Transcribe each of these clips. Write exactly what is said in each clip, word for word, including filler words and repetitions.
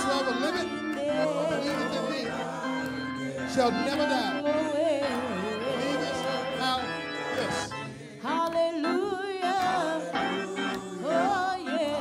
whosoever liveth and believeth in me shall never die. Believe this now, yes. Hallelujah. Oh, yeah.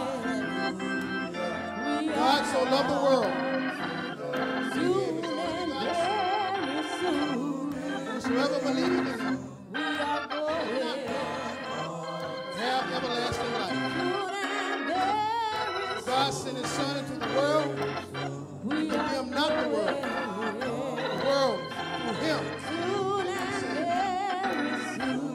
God so loved the world. Soon and very soon. Whosoever believeth in him We are going. have everlasting life. Soon and very God sent his Son into the world, We to are him not the world, going. the world through him. Soon and very soon.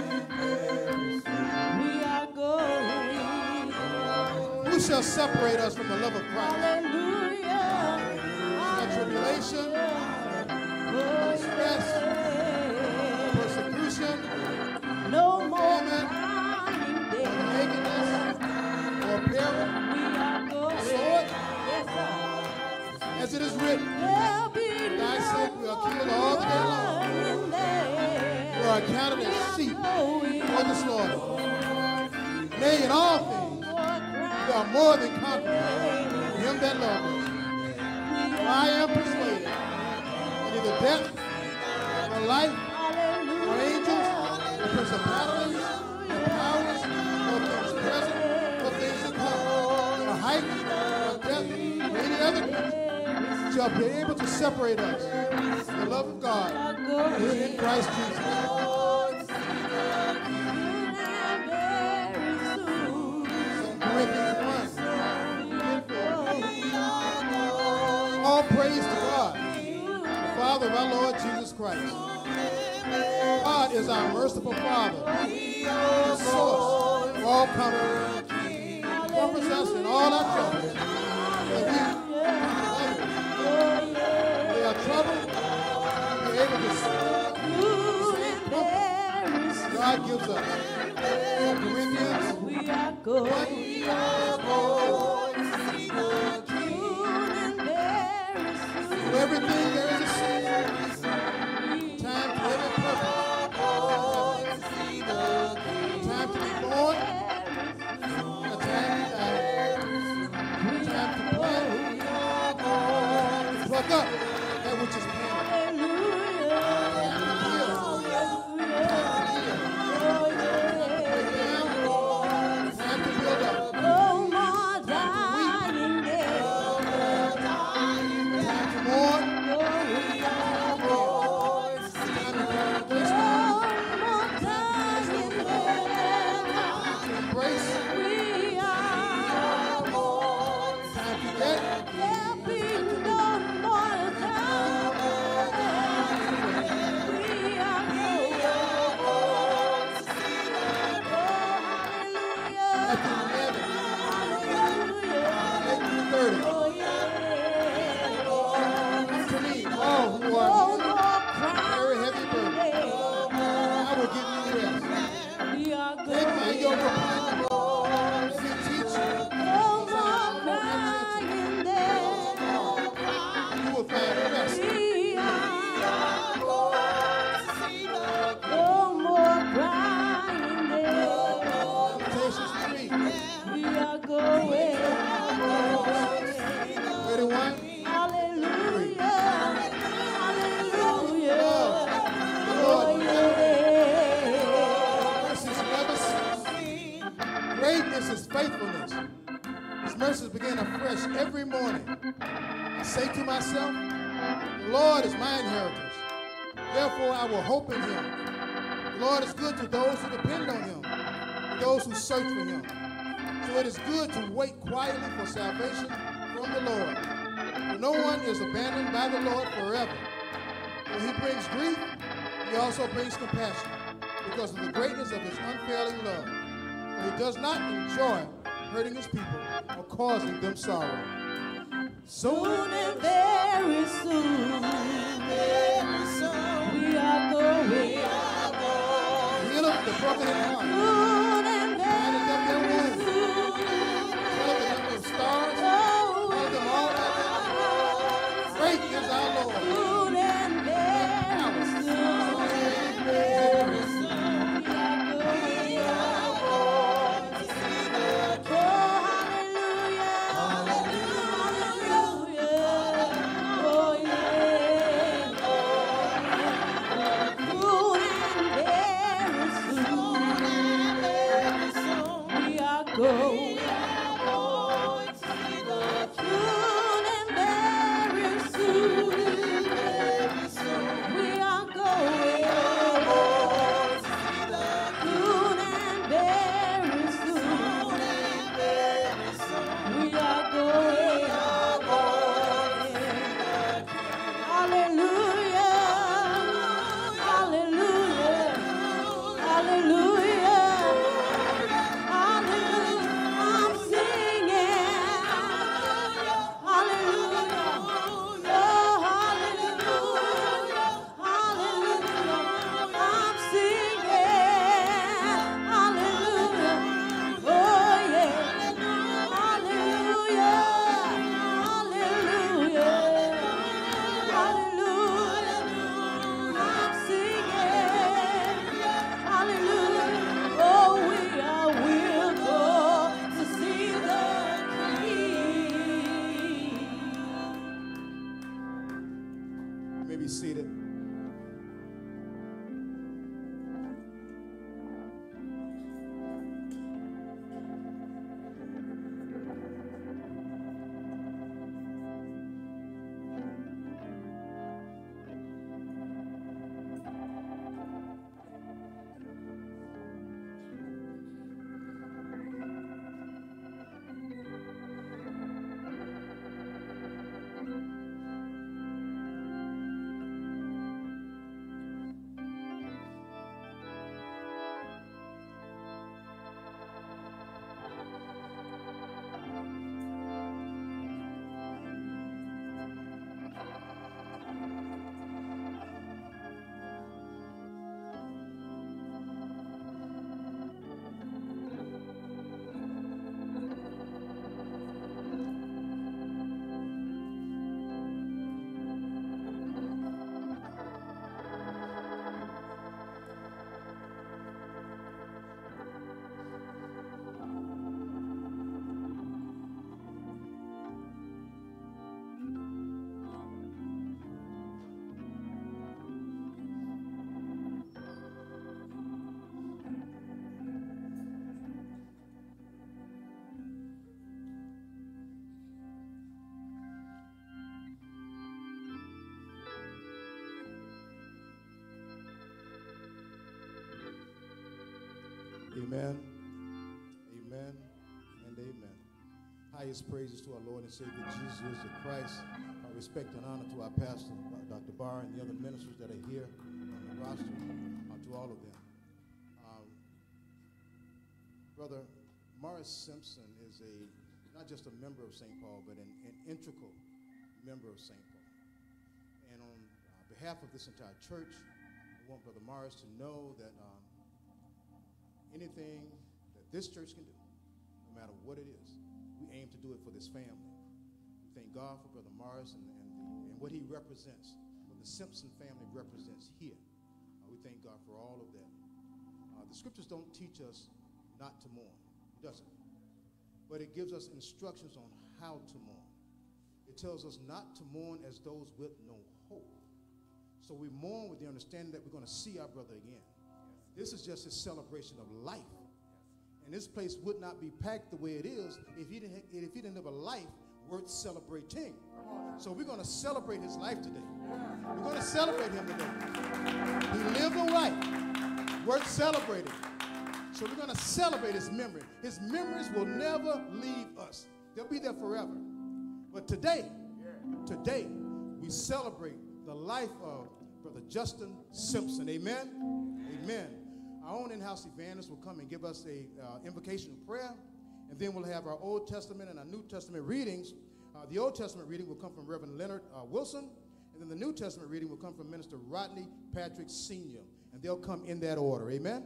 We are going. Who shall separate us from the love of Christ? Hallelujah. Shall tribulation, distress, persecution, No more famine, crying or day. nakedness, or peril, We are going. sword, Yes, sir. as it is written, There'll be Thy no sick we are killed all the day long. in there. We are accounted as sheep for the slaughter. Nay, in all things, we are more than conquerors in him that loved us. For I am persuaded that neither death, nor life, nor angels, nor principalities, nor powers, nor things present, nor things to come, nor height, nor depth, nor any other creature shall be able to separate us from the love of God who is in Christ Jesus. Corinthians one. All praise to God, the Father of our Lord Jesus Christ. God is our merciful Father, the source of all comfort. He comforts us in all our troubles. That we, they are troubled, we're able to see comfort God gives us. Second Corinthians We are going. We are going to see the King and very soon. For everything there is a season, time for every purpose. Time to be born, a time to die. Time to plant, to pluck up that which is planted. Time to heal, time to build up. No more dying day. Time to mourn, We are going. time to congregation, No more dying day. to embrace, We are going. time to get, There'll be no more time. We are going. Matthew eleven, eight through thirty. Come to me, all who are very heavy burden. I will give you rest. Take my yoke upon you. Let me teach you. You will find rest. Lamentations three, thirty-one. Mercies never cease. Great is his faithfulness. His mercies begin afresh every morning. I say to myself, the Lord is my inheritance. Therefore I will hope in him. The Lord is good to those who depend on him, to those who search for him. So it is good to wait quietly for salvation from the Lord. For no one is abandoned by the Lord forever. When he brings grief, he also brings compassion, because of the greatness of his unfailing love. For he does not enjoy hurting his people or causing them sorrow. Soon and very soon, we are going. Heal up the broken in heart. Soon and Bind up their very wounds. soon, Fill them with stars. oh, Call them all by name. Great is our Lord. soon and very soon, very soon, we are going. Oh, hallelujah, hallelujah, be seated. Amen, amen, and amen. Highest praises to our Lord and Savior Jesus the Christ. Our respect and honor to our pastor, Doctor Barr, and the other ministers that are here on the roster, uh, to all of them. Um, Brother Morris Simpson is a not just a member of Saint Paul, but an, an integral member of Saint Paul. And on uh, behalf of this entire church, I want Brother Morris to know that um, anything that this church can do, no matter what it is, we aim to do it for this family. We thank God for Brother Morris and, and, the, and what he represents, what the Simpson family represents here. Uh, we thank God for all of that. Uh, the scriptures don't teach us not to mourn. It doesn't. But it gives us instructions on how to mourn. It tells us not to mourn as those with no hope. So we mourn with the understanding that we're going to see our brother again. This is just a celebration of life. And this place would not be packed the way it is if he didn't, if he didn't live a life worth celebrating. So we're going to celebrate his life today. We're going to celebrate him today. He lived a life worth celebrating. So we're going to celebrate his memory. His memories will never leave us. They'll be there forever. But today, today, we celebrate the life of Brother Justin Simpson. Amen? Amen. Our own in-house evangelist will come and give us a uh, invocation of prayer, and then we'll have our Old Testament and our New Testament readings. Uh, the Old Testament reading will come from Reverend Leonard uh, Wilson, and then the New Testament reading will come from Minister Rodney Patrick Senior, and they'll come in that order. Amen?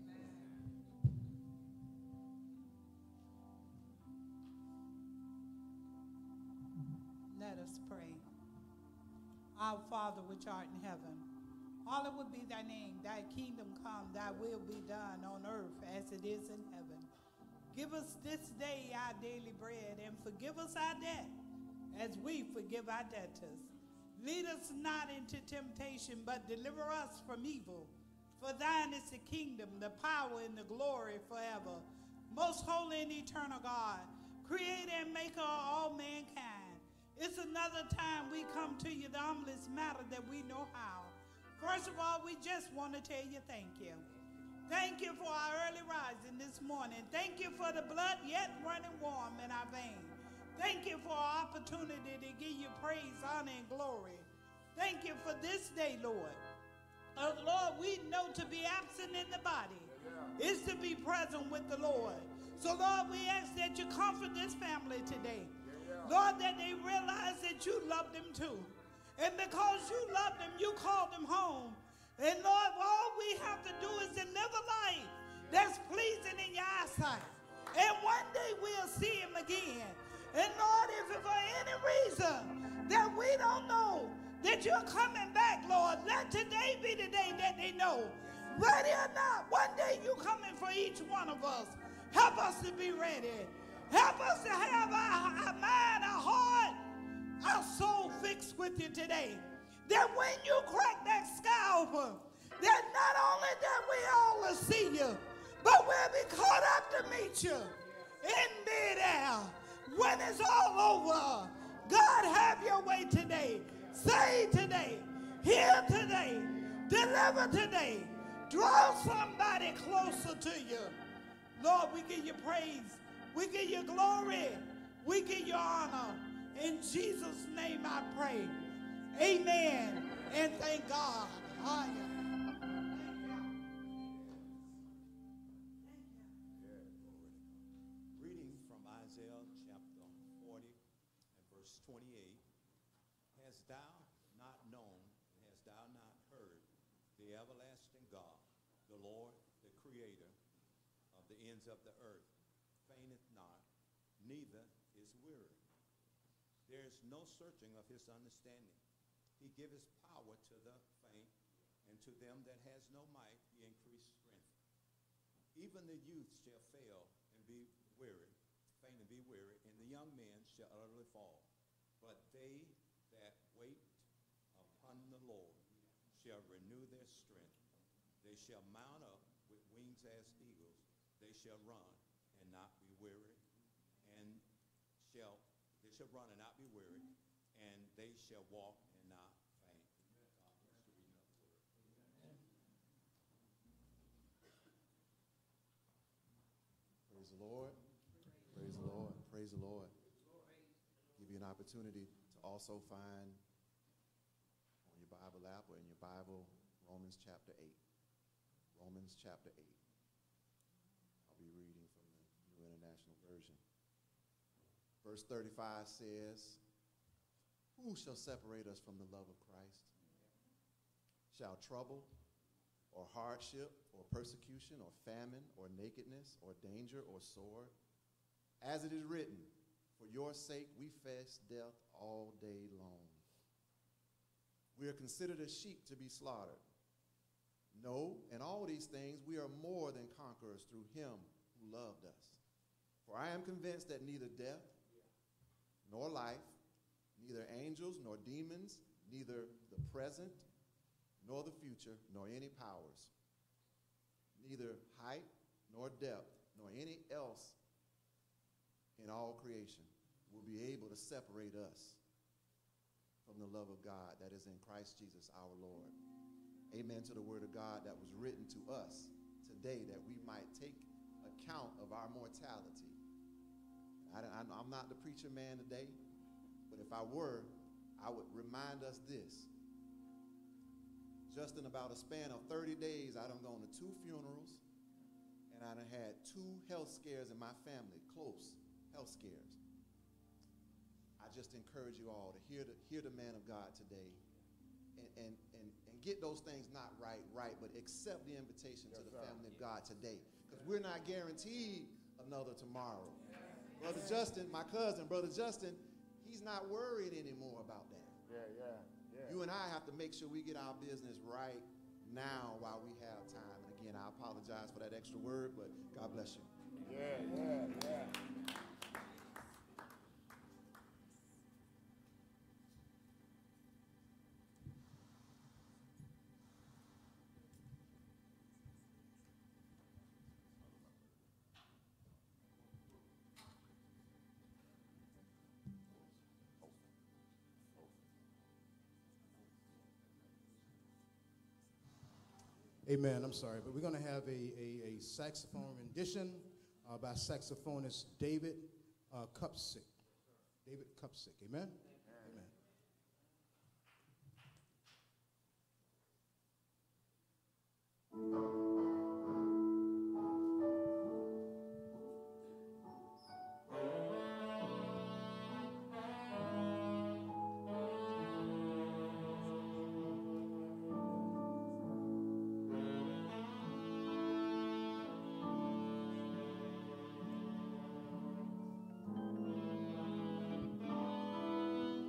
Let us pray. Our Father which art in heaven, hallowed be thy name, thy kingdom come, thy will be done on earth as it is in heaven. Give us this day our daily bread, and forgive us our debt as we forgive our debtors. Lead us not into temptation, but deliver us from evil. For thine is the kingdom, the power, and the glory forever. Most holy and eternal God, creator and maker of all mankind, it's another time we come to you, the humblest matter that we know how. First of all, we just want to tell you thank you. Thank you for our early rising this morning. Thank you for the blood yet running warm in our veins. Thank you for our opportunity to give you praise, honor, and glory. Thank you for this day, Lord. Uh, Lord, we know to be absent in the body is to be present with the Lord. So, Lord, we ask that you comfort this family today. Lord, that they realize that you love them too. And because you love them, you call them home. And Lord, all we have to do is to live a life that's pleasing in your eyesight. And one day we'll see him again. And Lord, if for any reason that we don't know that you're coming back, Lord, let today be the day that they know. Ready or not, one day you're coming for each one of us. Help us to be ready. Help us to have our, our mind, our heart, our soul fixed with you today. that when you crack that sky open, that not only that we all will see you, but we'll be caught up to meet you in midair when it's all over. God, have your way today. Save today. Heal today. Deliver today. Draw somebody closer to you. Lord, we give you praise. We give you glory. We give you honor. In Jesus' name I pray. Amen. And thank God. Hallelujah. Reading from Isaiah chapter forty and verse twenty-eight. Hast thou not known, and hast thou not heard, the everlasting God, the Lord, the creator of the ends of the earth, fainteth not, neither is weary. There is no searching of his understanding. He giveth power to the faint, and to them that has no might he increased strength. Even the youth shall fail and be weary, faint and be weary, and the young men shall utterly fall. But they that wait upon the Lord shall renew their strength. They shall mount up with wings as eagles. They shall run and not be weary, and shall they shall run and not be weary, and they shall walk and not faint. God bless the reading of the word. Praise the Lord. Praise the Lord. Praise the Lord. Give you an opportunity to also find on your Bible app or in your Bible Romans chapter eight. Romans chapter eight. I'll be reading from the New International Version. Verse thirty-five says, who shall separate us from the love of Christ? Shall trouble or hardship or persecution or famine or nakedness or danger or sword? As it is written, for your sake we face death all day long. We are considered as sheep to be slaughtered. No, in all these things we are more than conquerors through him who loved us. For I am convinced that neither death nor life, neither angels nor demons, neither the present nor the future, nor any powers, neither height nor depth, nor any else in all creation will be able to separate us from the love of God that is in Christ Jesus our Lord. Amen to the word of God that was written to us today, that we might take account of our mortality. I, I, I'm not the preacher man today, but if I were, I would remind us this. Just in about a span of thirty days, I done gone to two funerals, and I done had two health scares in my family, close health scares. I just encourage you all to hear the, hear the man of God today and, and, and, and get those things not right, right, but accept the invitation yes, to the sir. family of God today, because we're not guaranteed another tomorrow. Brother Justin, my cousin, Brother Justin, he's not worried anymore about that. Yeah, yeah, yeah. You and I have to make sure we get our business right now while we have time. And again, I apologize for that extra word, but God bless you. Yeah, yeah, yeah. Amen. I'm sorry, but we're going to have a, a, a saxophone rendition uh, by saxophonist David uh, Cupsick. David Cupsick. Amen? Amen. Amen.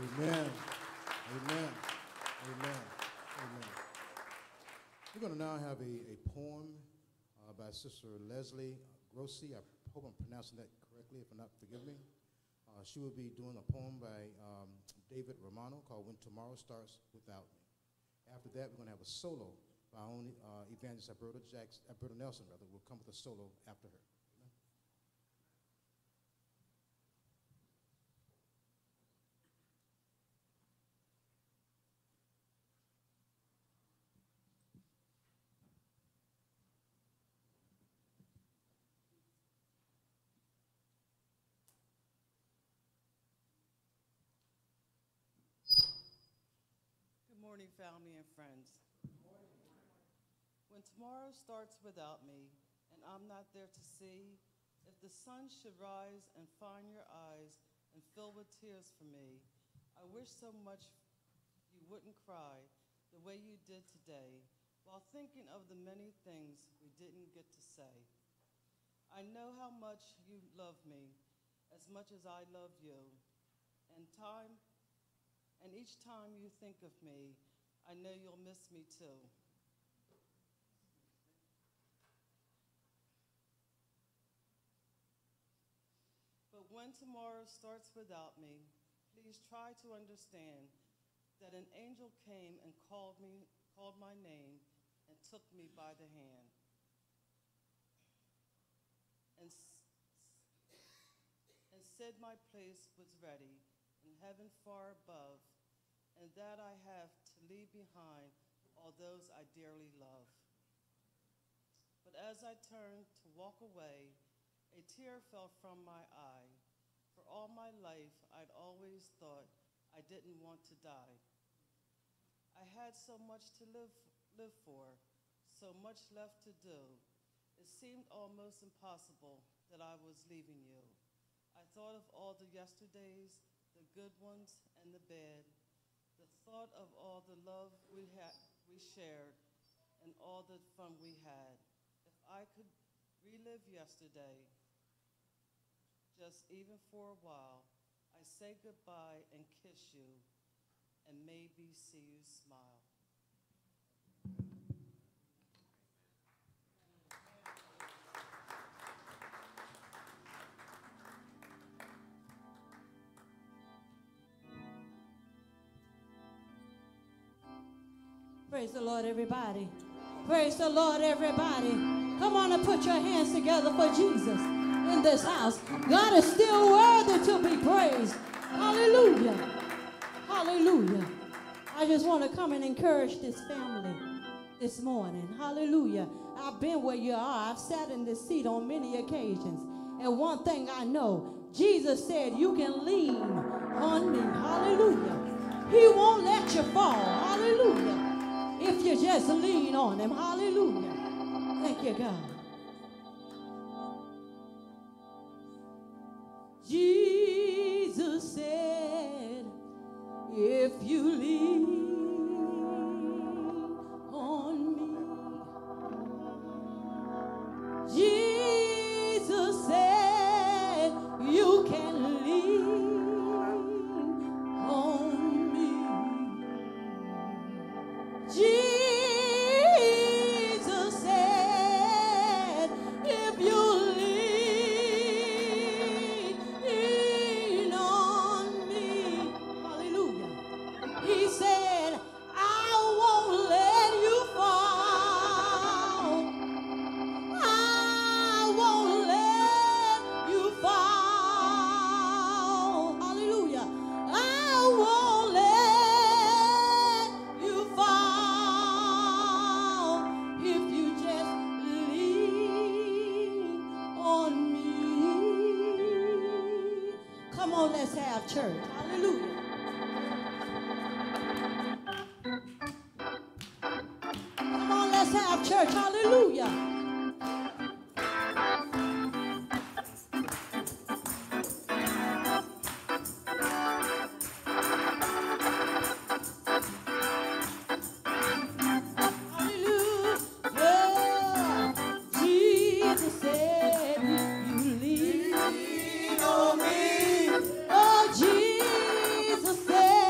Amen. Amen. Amen. Amen. We're going to now have a, a poem uh, by Sister Leslie Grossi. I hope I'm pronouncing that correctly. If I'm not, forgive me. Uh, she will be doing a poem by um, David Romano called When Tomorrow Starts Without Me. After that, we're going to have a solo by our own uh, evangelist, Alberta, Jackson, Alberta Nelson, rather, will come with a solo after her. Good morning, family and friends. When tomorrow starts without me, and I'm not there to see, if the sun should rise and find your eyes and fill with tears for me, I wish so much you wouldn't cry the way you did today, while thinking of the many things we didn't get to say. I know how much you love me, as much as I love you, and time, and each time you think of me, I know you'll miss me too. But when tomorrow starts without me, please try to understand that an angel came and called me, called my name, and took me by the hand. And, and said my place was ready in heaven far above, and that I have to leave behind all those I dearly love. But as I turned to walk away, a tear fell from my eye. For all my life, I'd always thought I didn't want to die. I had so much to live, live for, so much left to do. It seemed almost impossible that I was leaving you. I thought of all the yesterdays, the good ones and the bad, the thought of all the love we had, we shared, and all the fun we had. If I could relive yesterday, just even for a while, I say goodbye and kiss you, and maybe see you smile. Praise the Lord, everybody. Praise the Lord, everybody. Come on and put your hands together for Jesus in this house. God is still worthy to be praised. Hallelujah. Hallelujah. I just want to come and encourage this family this morning. Hallelujah. I've been where you are. I've sat in this seat on many occasions. And one thing I know, Jesus said you can lean on me. Hallelujah. He won't let you fall. Hallelujah. If you just lean on him. Hallelujah. Thank you, God. Jesus said, if you lean on me, Jesus said, you can lean on me. Jesus said, if you lean on me, hallelujah. He said, I won't let you fall. I won't let you fall. Hallelujah. I won't let you fall if you just lean on me. Come on, let's have church. Hallelujah. Come on, let's have church. Hallelujah. Hallelujah. Jesus said, you lean on me. Oh, Jesus said,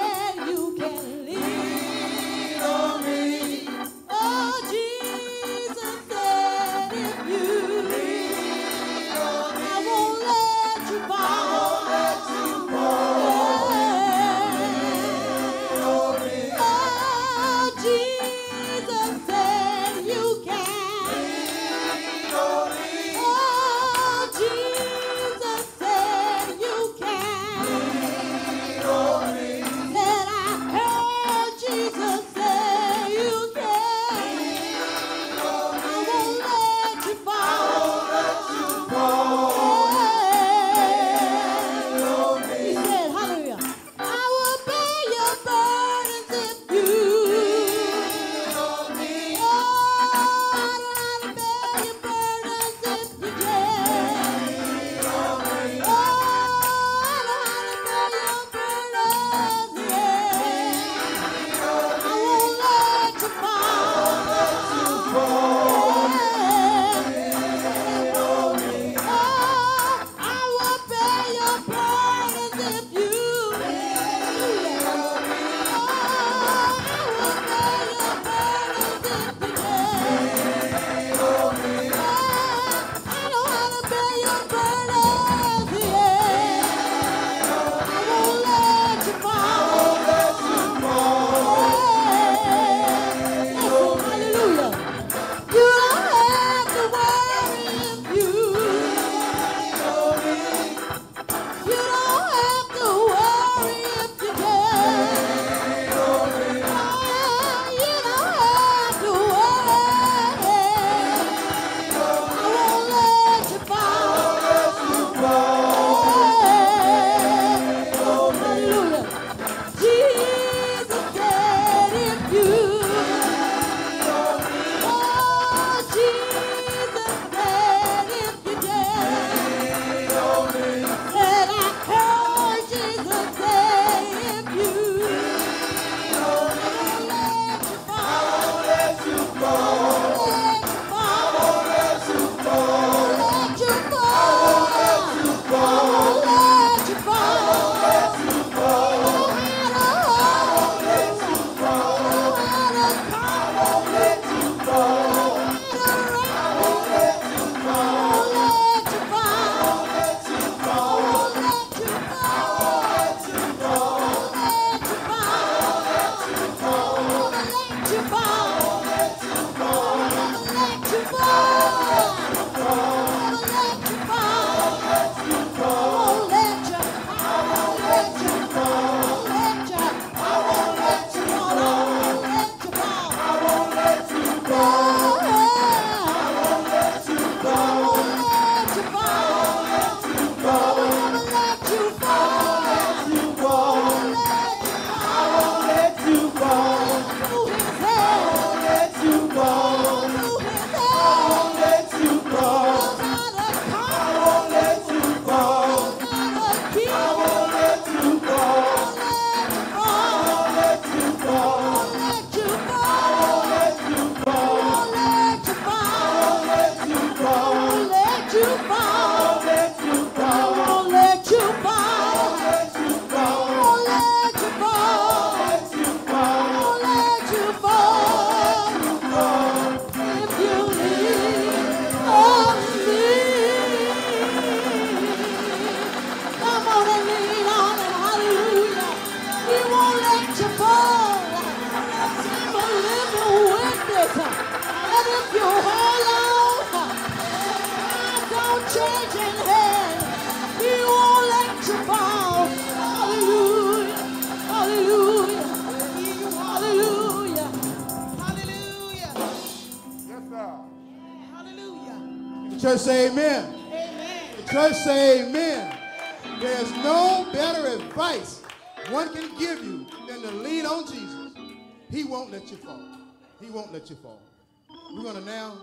changing hand. He won't let you fall. Hallelujah. Hallelujah. Hallelujah. Hallelujah. Yes, sir. Hallelujah. The church say amen. Amen. The church say amen. There's no better advice one can give you than to lean on Jesus. He won't let you fall. He won't let you fall. We're going to now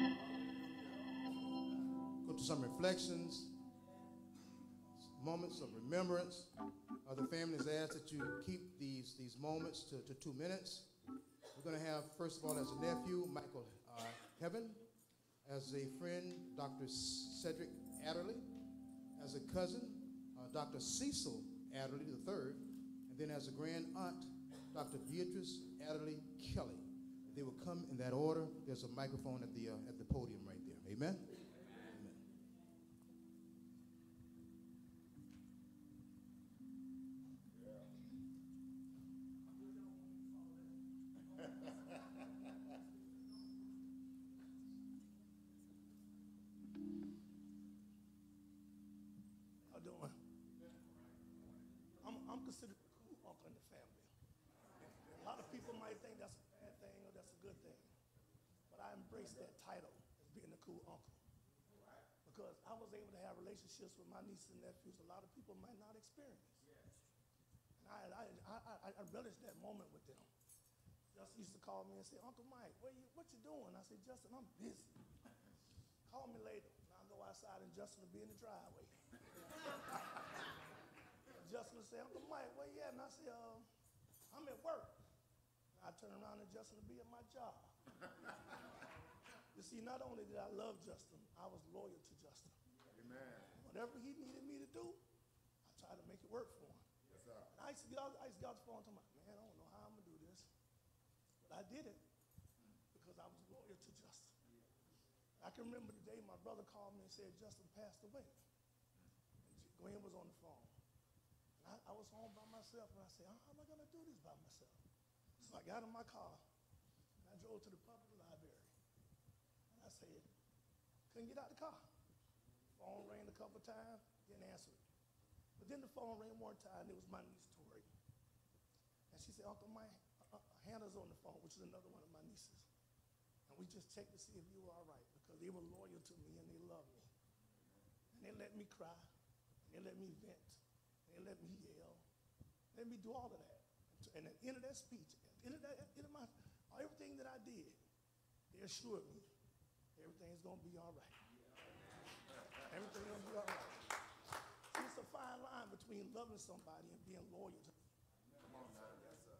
go to some reflections, moments of remembrance. Other families ask that you keep these, these moments to, to two minutes. We're going to have, first of all, as a nephew, Michael uh, Heaven. As a friend, Doctor Cedric Adderley. As a cousin, uh, Doctor Cecil Adderley the third. And then as a grand aunt, Doctor Beatrice Adderley Kelly. They will come in that order. There's a microphone at the, uh, at the podium right there. Amen? How doing? I'm, I'm considered the cool uncle in the family. A lot of people might think that's a bad thing or that's a good thing. But I embrace that title as being the cool uncle. Because I was able to have relationships with my nieces and nephews a lot of people might not experience. And I, I, I, I, I relished that moment with them. Justin used to call me and say, Uncle Mike, what you, what you doing? I said, Justin, I'm busy. Call me later. And I'll go outside and Justin will be in the driveway. Justin would say, Uncle Mike, where you at? And I say, uh, I'm at work. And I turn around and Justin would be at my job. You see, not only did I love Justin, I was loyal to Justin. Amen. Whatever he needed me to do, I tried to make it work for him. Yes, sir. And I used to get out, I used to get out the phone and tell my man, I don't know how I'm going to do this. But I did it because I was loyal to Justin. I can remember the day my brother called me and said Justin passed away. And Gwen was on the phone. And I, I was home by myself, and I said, how am I going to do this by myself? So I got in my car, and I drove to the public library. And I said, couldn't get out the car. Phone rang a couple times, didn't answer it. But then the phone rang one time, and it was my niece, Tori. And she said, Uncle Mike, uh, uh, Hannah's on the phone, which is another one of my nieces. And we just checked to see if you were all right, because they were loyal to me and they loved me. And they let me cry, and they let me vent, and they let me yell, let me do all of that. And at the end of that speech, at the end of, that, at the end of my, everything that I did, they assured me everything's going to be all right. Everything's going to be all right. See, it's a fine line between loving somebody and being loyal to them. Come on now. Yes, sir.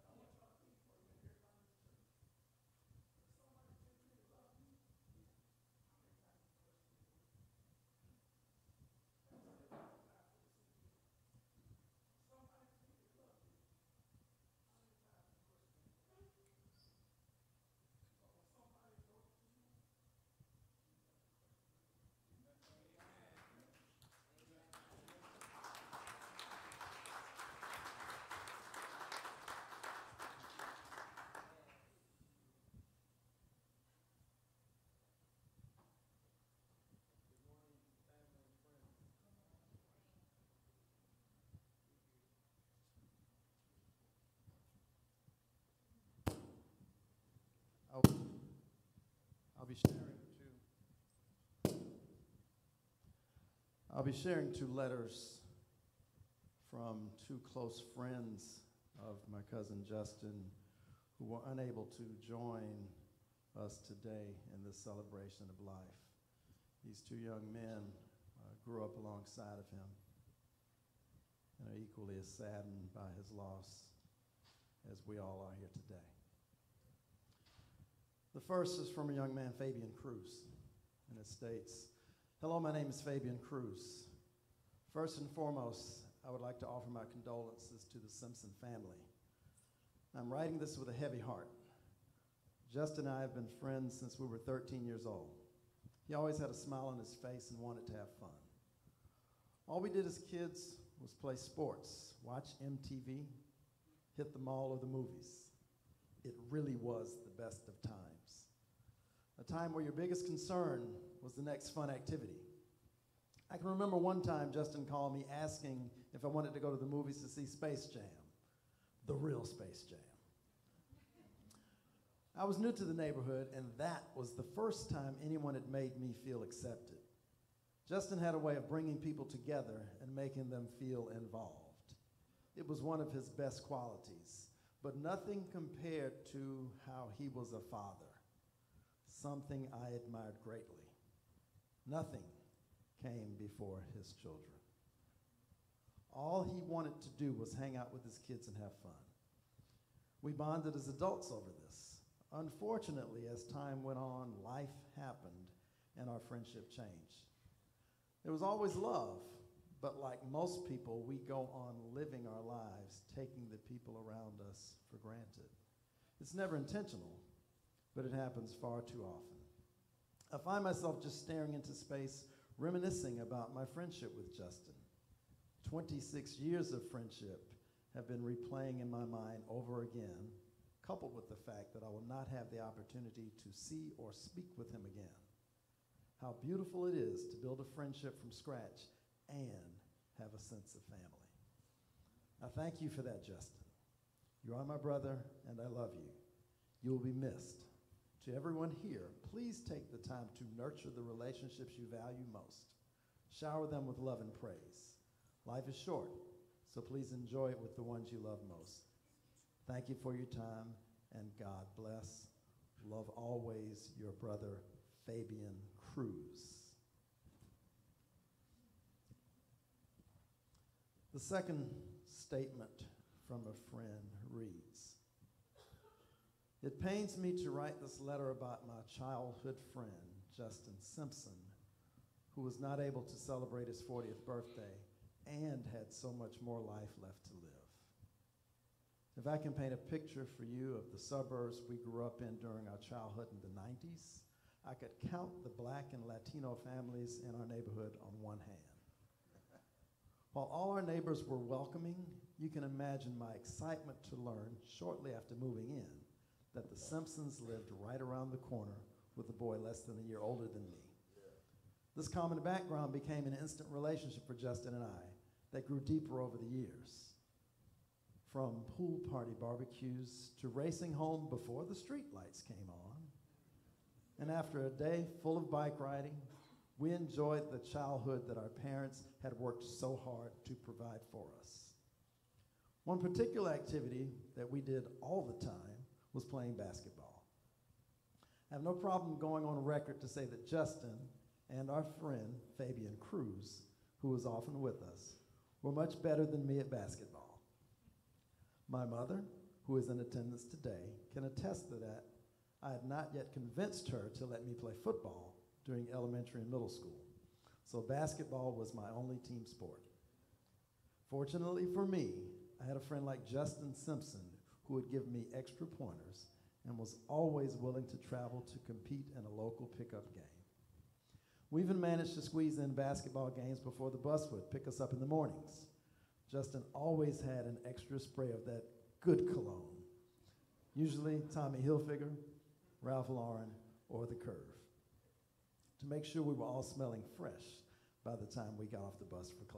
I'll, I'll be sharing two. I'll be sharing two letters from two close friends of my cousin Justin, who were unable to join us today in this celebration of life. These two young men uh, grew up alongside of him and are equally as saddened by his loss as we all are here today. The first is from a young man, Fabian Cruz, and it states, hello, my name is Fabian Cruz. First and foremost, I would like to offer my condolences to the Simpson family. I'm writing this with a heavy heart. Justin and I have been friends since we were thirteen years old. He always had a smile on his face and wanted to have fun. All we did as kids was play sports, watch M T V, hit the mall or the movies. It really was the best of times. A time where your biggest concern was the next fun activity. I can remember one time Justin called me asking if I wanted to go to the movies to see Space Jam, the real Space Jam. I was new to the neighborhood, and that was the first time anyone had made me feel accepted. Justin had a way of bringing people together and making them feel involved. It was one of his best qualities, but nothing compared to how he was a father, something I admired greatly. Nothing came before his children. All he wanted to do was hang out with his kids and have fun. We bonded as adults over this. Unfortunately, as time went on, life happened and our friendship changed. There was always love, but like most people, we go on living our lives, taking the people around us for granted. It's never intentional, but it happens far too often. I find myself just staring into space, reminiscing about my friendship with Justin. twenty-six years of friendship have been replaying in my mind over again, coupled with the fact that I will not have the opportunity to see or speak with him again. How beautiful it is to build a friendship from scratch and have a sense of family. I thank you for that, Justin. You are my brother, and I love you. You will be missed. To everyone here, please take the time to nurture the relationships you value most. Shower them with love and praise. Life is short, so please enjoy it with the ones you love most. Thank you for your time, and God bless. Love always, your brother, Fabian Cruz. The second statement from a friend reads, "It pains me to write this letter about my childhood friend, Justin Simpson, who was not able to celebrate his fortieth birthday and had so much more life left to live. If I can paint a picture for you of the suburbs we grew up in during our childhood in the nineties, I could count the black and Latino families in our neighborhood on one hand. While all our neighbors were welcoming, you can imagine my excitement to learn shortly after moving in that the Simpsons lived right around the corner with a boy less than a year older than me. This common background became an instant relationship for Justin and I that grew deeper over the years. From pool party barbecues to racing home before the street lights came on. And after a day full of bike riding, we enjoyed the childhood that our parents had worked so hard to provide for us. One particular activity that we did all the time was playing basketball. I have no problem going on record to say that Justin and our friend, Fabian Cruz, who was often with us, were much better than me at basketball. My mother, who is in attendance today, can attest to that. I had not yet convinced her to let me play football during elementary and middle school, so basketball was my only team sport. Fortunately for me, I had a friend like Justin Simpson who would give me extra pointers and was always willing to travel to compete in a local pickup game. We even managed to squeeze in basketball games before the bus would pick us up in the mornings. Justin always had an extra spray of that good cologne, usually Tommy Hilfiger, Ralph Lauren, or The Curve, to make sure we were all smelling fresh by the time we got off the bus for class.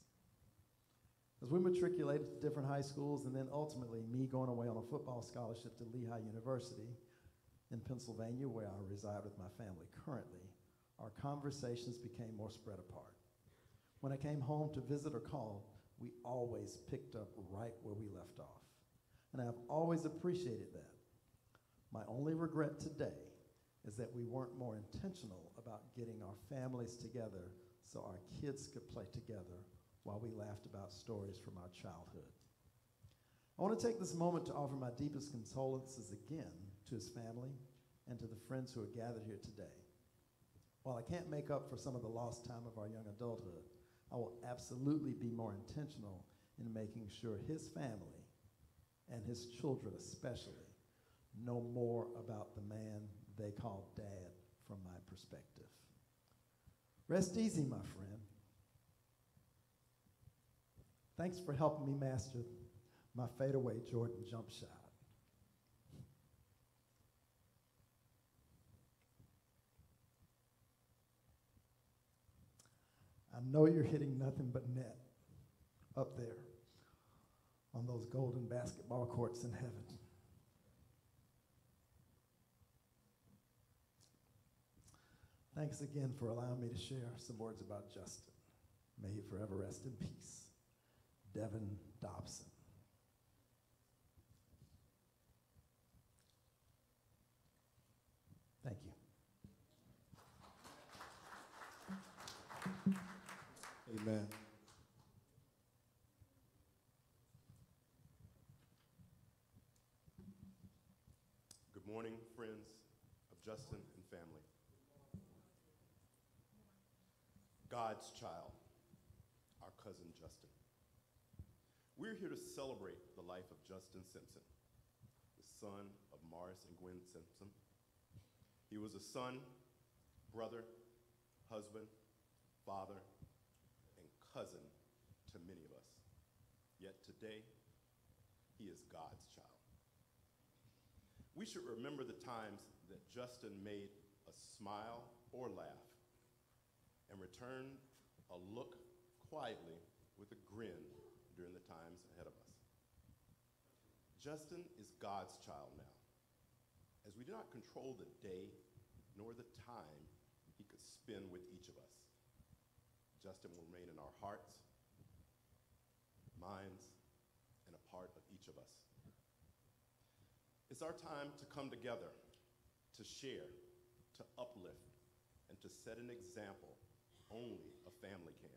As we matriculated to different high schools, and then ultimately me going away on a football scholarship to Lehigh University in Pennsylvania, where I reside with my family currently, our conversations became more spread apart. When I came home to visit or call, we always picked up right where we left off. And I've always appreciated that. My only regret today is that we weren't more intentional about getting our families together so our kids could play together while we laughed about stories from our childhood. I want to take this moment to offer my deepest condolences again to his family and to the friends who are gathered here today. While I can't make up for some of the lost time of our young adulthood, I will absolutely be more intentional in making sure his family, and his children especially, know more about the man they call Dad from my perspective. Rest easy, my friend. Thanks for helping me master my fadeaway Jordan jump shot. I know you're hitting nothing but net up there on those golden basketball courts in heaven. Thanks again for allowing me to share some words about Justin. May he forever rest in peace. Devin Dobson. Thank you. Amen. Good morning, friends of Justin and family. God's child, our cousin Justin. We're here to celebrate the life of Justin Simpson, the son of Morris and Gwen Simpson. He was a son, brother, husband, father, and cousin to many of us. Yet today, he is God's child. We should remember the times that Justin made a smile or laugh and returned a look quietly with a grin during the times ahead of us. Justin is God's child now, as we do not control the day nor the time he could spend with each of us. Justin will remain in our hearts, minds, and a part of each of us. It's our time to come together, to share, to uplift, and to set an example only a family can.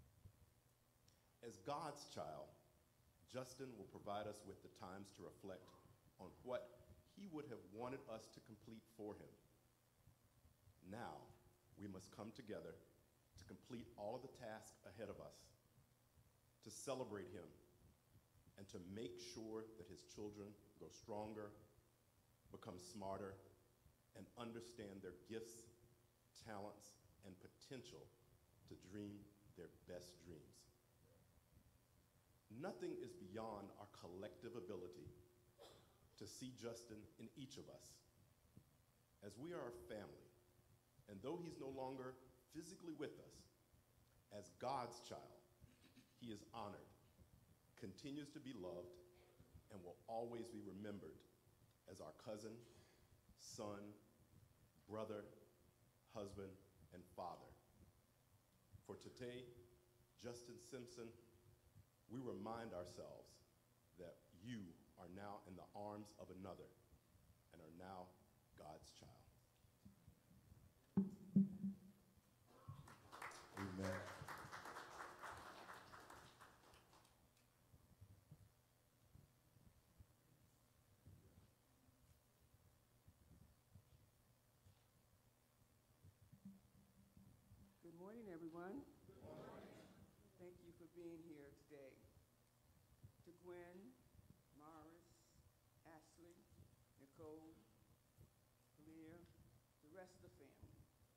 As God's child, Justin will provide us with the times to reflect on what he would have wanted us to complete for him. Now, we must come together to complete all of the tasks ahead of us, to celebrate him, and to make sure that his children grow stronger, become smarter, and understand their gifts, talents, and potential to dream their best dreams. Nothing is beyond our collective ability to see Justin in each of us, as we are a family, and though he's no longer physically with us, as God's child, he is honored, continues to be loved, and will always be remembered as our cousin, son, brother, husband, and father. For today, Justin Simpson, we remind ourselves that you are now in the arms of another and are now God's child. Amen. Good morning, everyone. Good morning. Thank you for being here today. To Gwen, Morris, Ashley, Nicole, Lear, the rest of the family.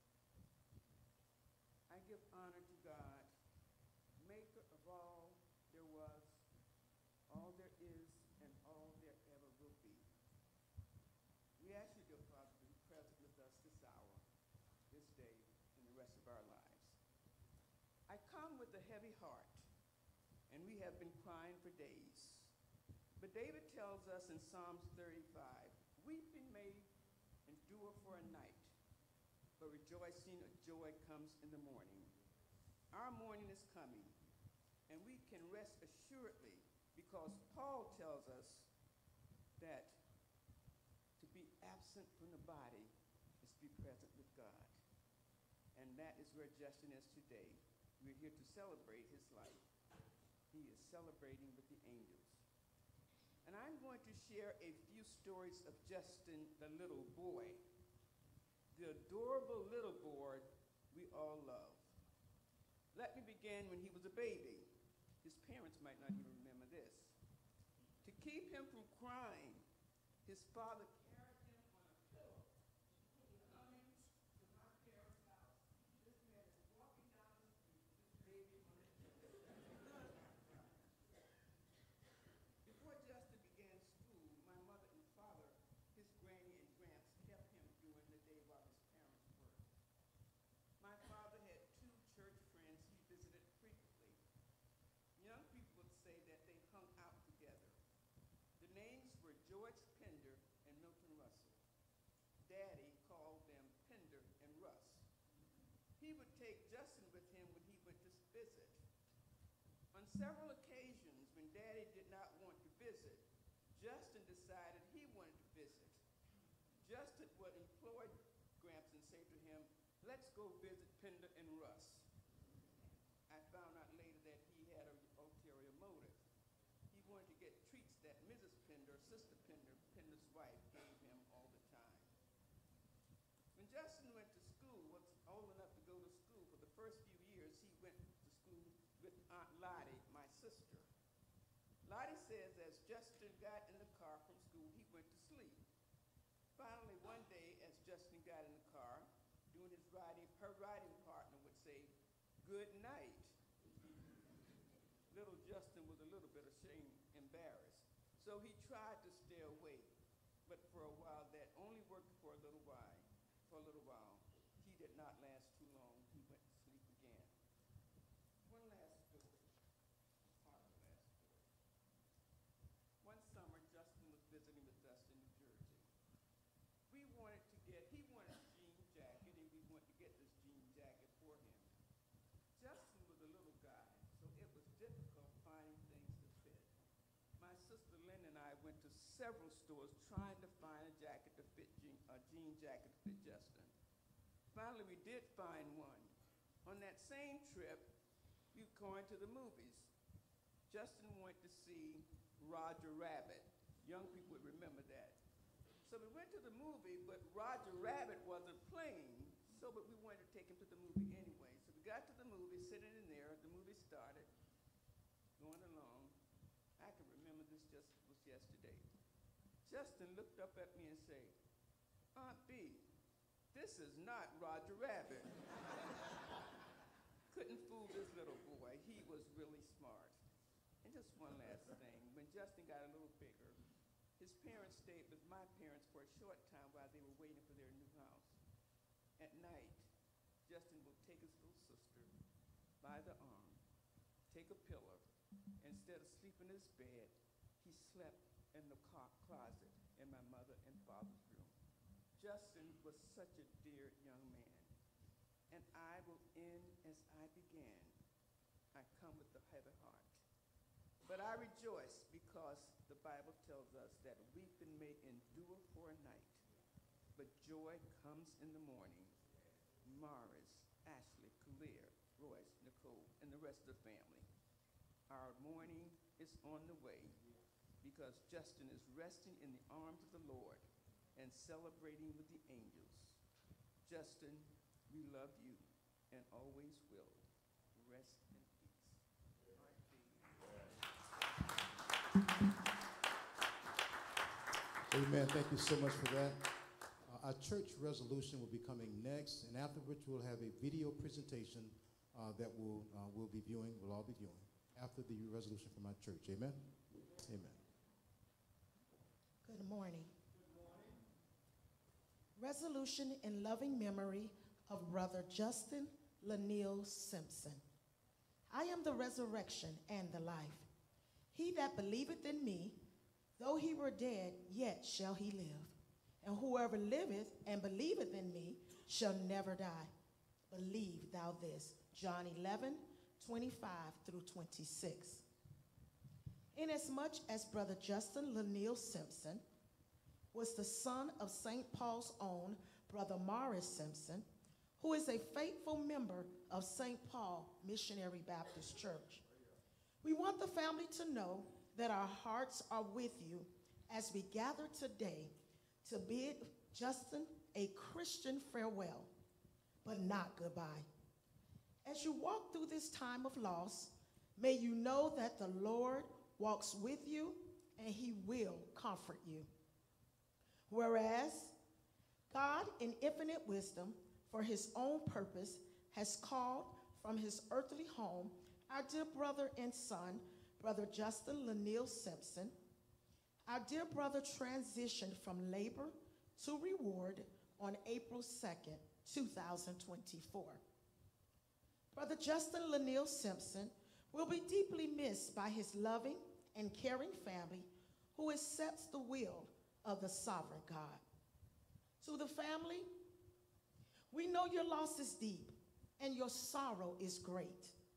I give honor to God, maker of all there was, all there is, and all there ever will be. We ask you, dear Father, to be present with us this hour, this day, and the rest of our lives. I come with a heavy heart, and we have been crying for days. But David tells us in Psalms thirty-five, weeping may endure for a night, but rejoicing of joy comes in the morning. Our morning is coming, and we can rest assuredly because Paul tells us that to be absent from the body is to be present with God. And that is where Justin is today. We're here to celebrate his life. He is celebrating with the angels. And I'm going to share a few stories of Justin, the little boy, the adorable little boy we all love. Let me begin when he was a baby. His parents might not even remember this. To keep him from crying, his father carried him on a pillow, coming to my parents' house. This man is walking down the street, this baby on a pillow. Before Justin began school, my mother and father, his granny and gramps, kept him during the day while his parents worked. My father had two church friends he visited several occasions when Daddy did not want to visit, Justin decided he wanted to visit. Justin would employ Gramps and say to him, let's go visit Pender and Russ. I found out later that he had an ulterior motive. He wanted to get treats that Missus Pender, Sister Pender, Pender's wife, gave him all the time. When Justin went to school, was old enough to go to school, for the first few years he went to school with Aunt Lottie, my sister. Lottie says as Justin got in the car from school, he went to sleep. Finally, one day, as Justin got in the car, doing his riding, her riding partner would say, good night. Little Justin was a little bit ashamed, embarrassed. So he tried to stay awake, but for a while that only worked for a little while. For a little while. He did not last too long. He went to sleep again. One last story. Part of the last story. One summer, Justin was visiting with us in New Jersey. We wanted to get, he wanted a jean jacket, and we wanted to get this jean jacket for him. Justin was a little guy, so it was difficult finding things to fit. My sister Lynn and I went to several stores trying to find a jacket to fit jean, a jean jacket to fit Justin. Finally, we did find one. On that same trip, we were going to the movies. Justin wanted to see Roger Rabbit. Young people would remember that. So we went to the movie, but Roger Rabbit wasn't playing, so but we wanted to take him to the movie anyway. So we got to the movie, sitting in there, the movie started, going along. I can remember this just was yesterday. Justin looked up at me and said, Aunt B, this is not Roger Rabbit. Couldn't fool this little boy. He was really smart. And just one last thing. When Justin got a little bigger, his parents stayed with my parents for a short time while they were waiting for their new house. At night, Justin would take his little sister by the arm, take a pillow. Instead of sleeping in his bed, he slept in the car closet in my mother and father's room. Justin was such a dear young man. And I will end as I began. I come with a heavy heart. But I rejoice because the Bible tells us that weeping may endure for a night, but joy comes in the morning. Morris, Ashley, Kalir, Royce, Nicole, and the rest of the family. Our morning is on the way because Justin is resting in the arms of the Lord and celebrating with the angels. Justin, we love you and always will. Rest in peace. Amen. Thank you so much for that. Uh, our church resolution will be coming next, and after which we'll have a video presentation uh, that we'll, uh, we'll be viewing, we'll all be viewing, after the resolution from our church. Amen? Amen. Good morning. Good morning. Resolution in loving memory of Brother Justin Laniel Simpson. I am the resurrection and the life. He that believeth in me, though he were dead, yet shall he live. And whoever liveth and believeth in me shall never die. Believe thou this. John eleven, twenty-five through twenty-six. Inasmuch as Brother Justin Laniel Simpson was the son of Saint Paul's own Brother Morris Simpson, who is a faithful member of Saint Paul Missionary Baptist Church, we want the family to know that our hearts are with you as we gather today to bid Justin a Christian farewell, but not goodbye. As you walk through this time of loss, may you know that the Lord walks with you and he will comfort you. Whereas God, in infinite wisdom, for his own purpose, has called from his earthly home our dear brother and son, Brother Justin Laniel Simpson. Our dear brother transitioned from labor to reward on April second, two thousand twenty-four. Brother Justin Laniel Simpson will be deeply missed by his loving and caring family who accepts the will of the sovereign God. To the family, we know your loss is deep and your sorrow is great.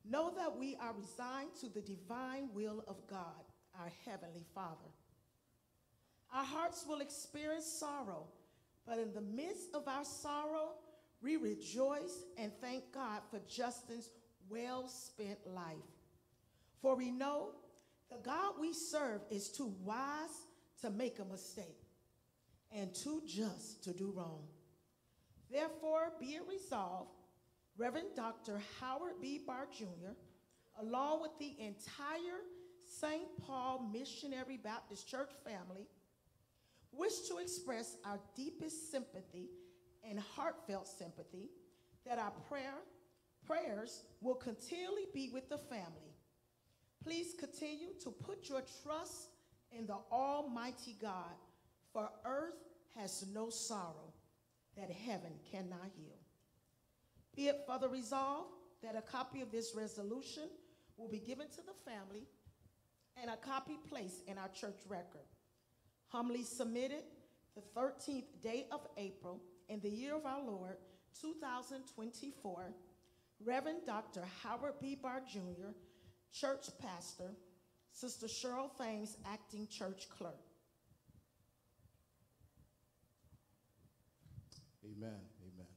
know that we are resigned to the divine will of God, our Heavenly Father. Our hearts will experience sorrow, but in the midst of our sorrow, we rejoice and thank God for Justin's well-spent life. For we know the God we serve is too wise to make a mistake and too just to do wrong. Therefore, be it resolved, Reverend Doctor Howard B. Barr Junior, along with the entire Saint Paul Missionary Baptist Church family, wish to express our deepest sympathy and heartfelt sympathy that our prayer, prayers will continually be with the family. Please continue to put your trust in the Almighty God, for earth has no sorrow that heaven cannot heal. Be it further resolved that a copy of this resolution will be given to the family and a copy placed in our church record. Humbly submitted the thirteenth day of April in the year of our Lord, two thousand twenty-four, Reverend Doctor Howard B. Barr Junior, church pastor, Sister Cheryl Thames, acting church clerk. Amen. Amen.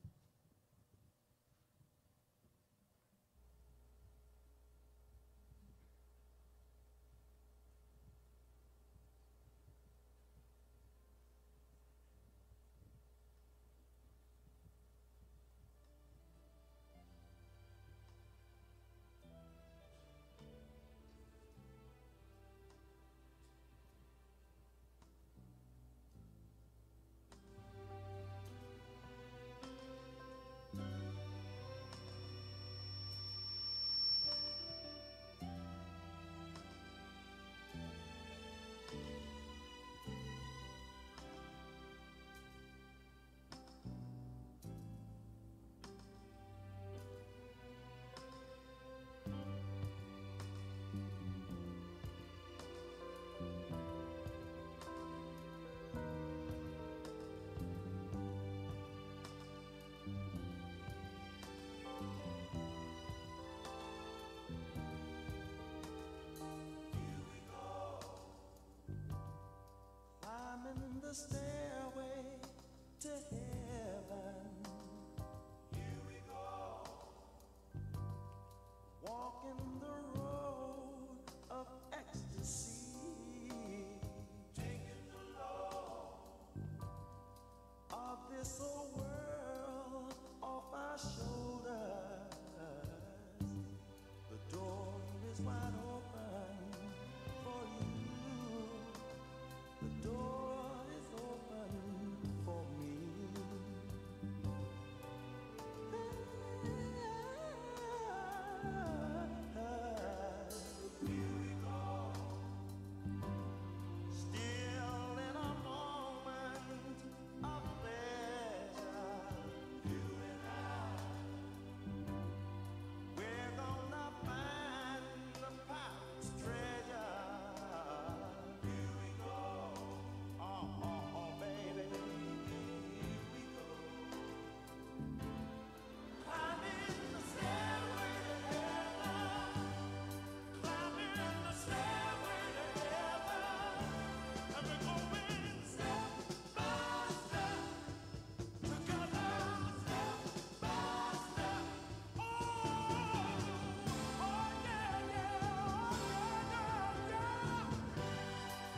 Climbing the stairway to heaven. Here we go. Walking the road of ecstasy. Taking the load of this old world off our shoulders. The door is wide open for you. The door is open for me. Here we go. Still in a moment of pleasure. You and I, we're gonna find the pirate's treasure. Here we go. Oh, oh, oh, baby. Here we go. Climbing the stairway to heaven. Climbing the stairway to heaven. And we're going step by step. Together, step by step. Oh, oh, yeah, yeah. Oh, yeah, yeah, yeah.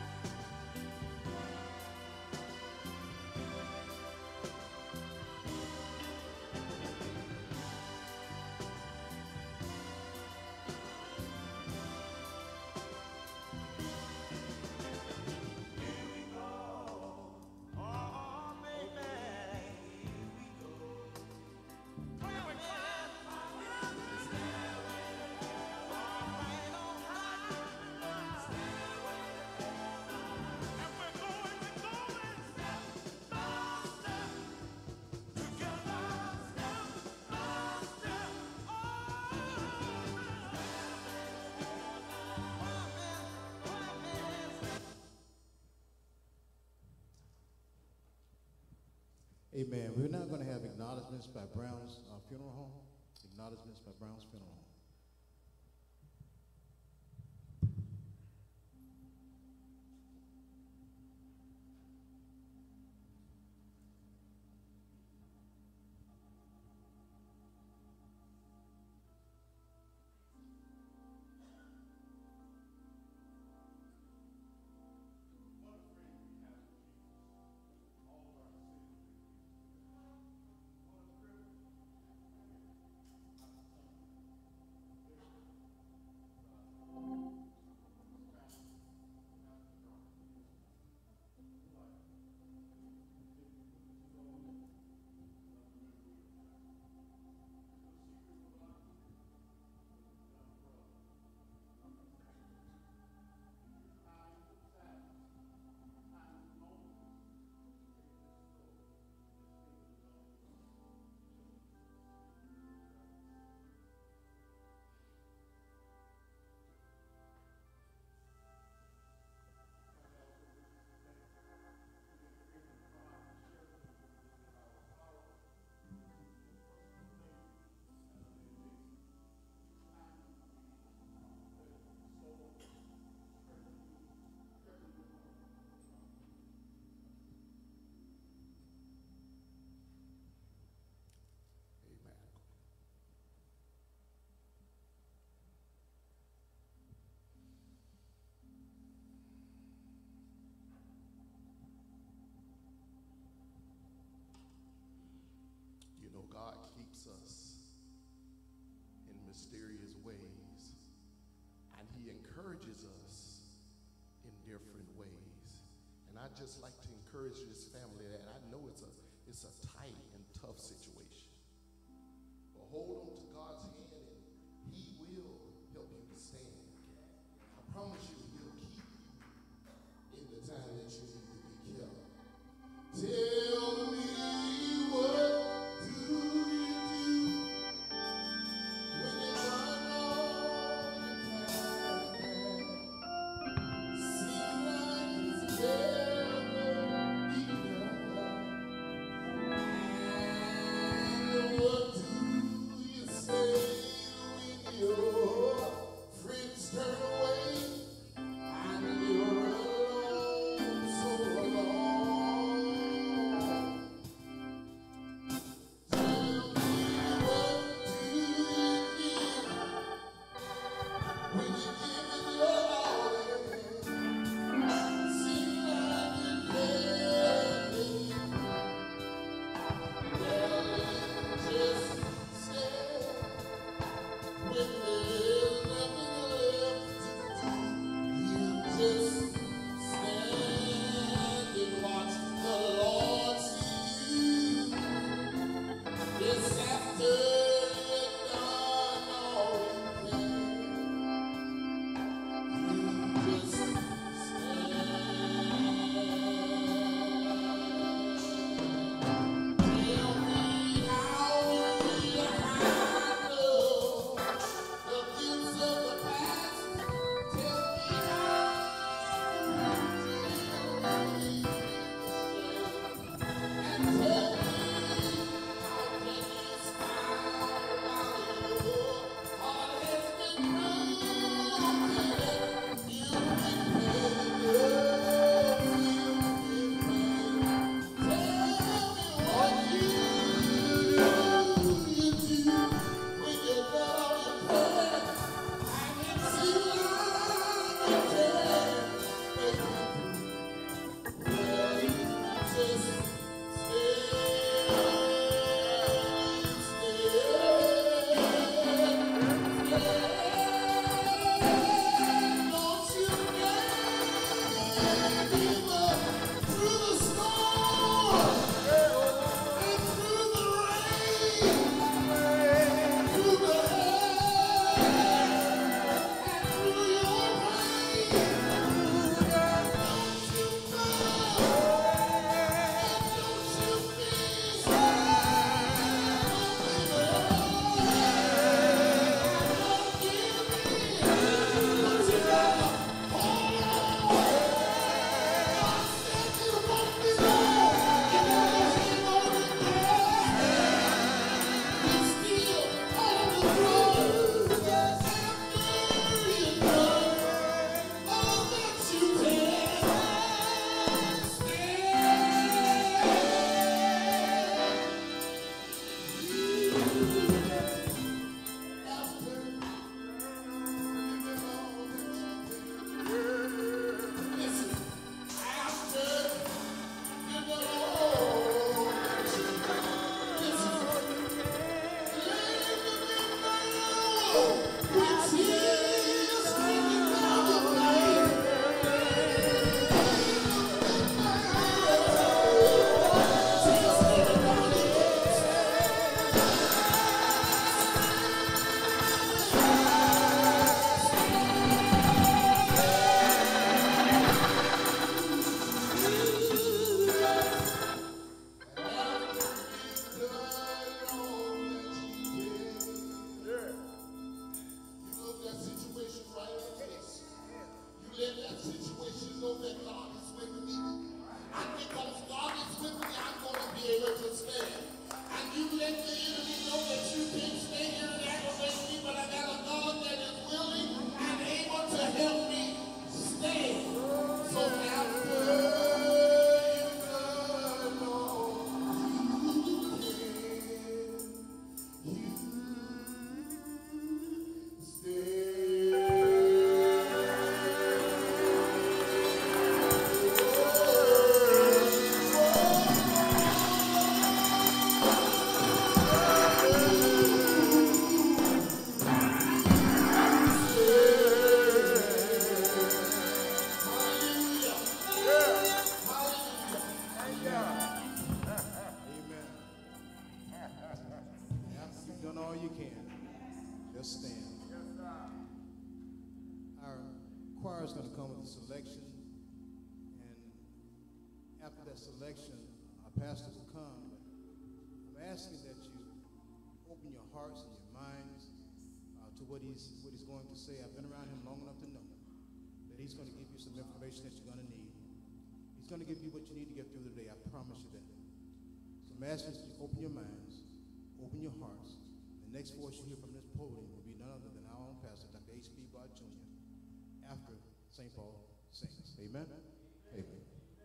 Here we go. Oh, baby. Here we go. Where we climb the stairway to heaven. Right on high. Stairway to heaven. And we're going, we're going step by step. Together, step by step. Amen. We're now going to have acknowledgments by Brown's uh, Funeral Home. Acknowledgments by Brown's Funeral Home. I'd just like to encourage this family that I know it's a, it's a tight and tough situation. But hold on to God's hand and he will help you to stand. I promise you he'll keep you in the time that you need to be kept. Tell me what do you do when you run all you can? Seem like it's never enough. And what do you say when your friends turn away and you're alone, so alone? Tell me what do you give when you give it your all? Seem like you can't leave. Well, just stay when there's nothing left to do. You just stand and watch the Lord see you. Yes, after you've done all you can, you just stand. Tell me how you handle the things of the past. Tell me how you deal with and tell me how can you smile while your heart has been broken? You've been what you do when you're down in pain and it seems like you can't make it through. Well, you just stay, stay, don't you dare give up through the storm and through the rain, through the hell and through your pain. Don't you know? Don't you feel sad? Don't give in. But you gotta hold on. God said you won't be there. You gotta hang on in there. He's still on the throne. After you've done all that you can, Listen, after you've done all that you can, listen, Let's stand. Our choir is going to come with a selection, and after that selection, our pastor will come. I'm asking that you open your hearts and your minds uh, to what he's what he's going to say. I've been around him long enough to know that he's going to give you some information that you're going to need. He's going to give you what you need to get through the day. I promise you that. So I'm asking that you open your minds, open your hearts. The next voice you hear from this podium will be none other than our own pastor, Doctor H P Bard Junior, after Saint Paul sings. Amen? Amen.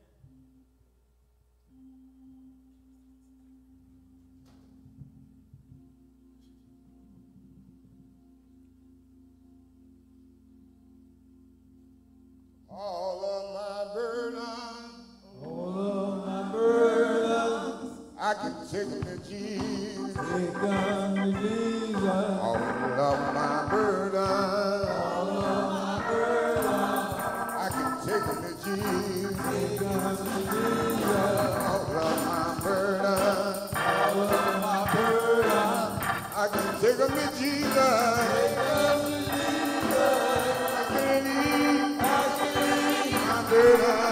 All of my burdens, All of my burdens, I can take them to Jesus. take them to Jesus. All of my burdens, All of my burdens, I can take them to Jesus. take them to Jesus. All of my burdens, All of my burdens, I can take them to Jesus. take them to Jesus. I can leave I can leave my burdens.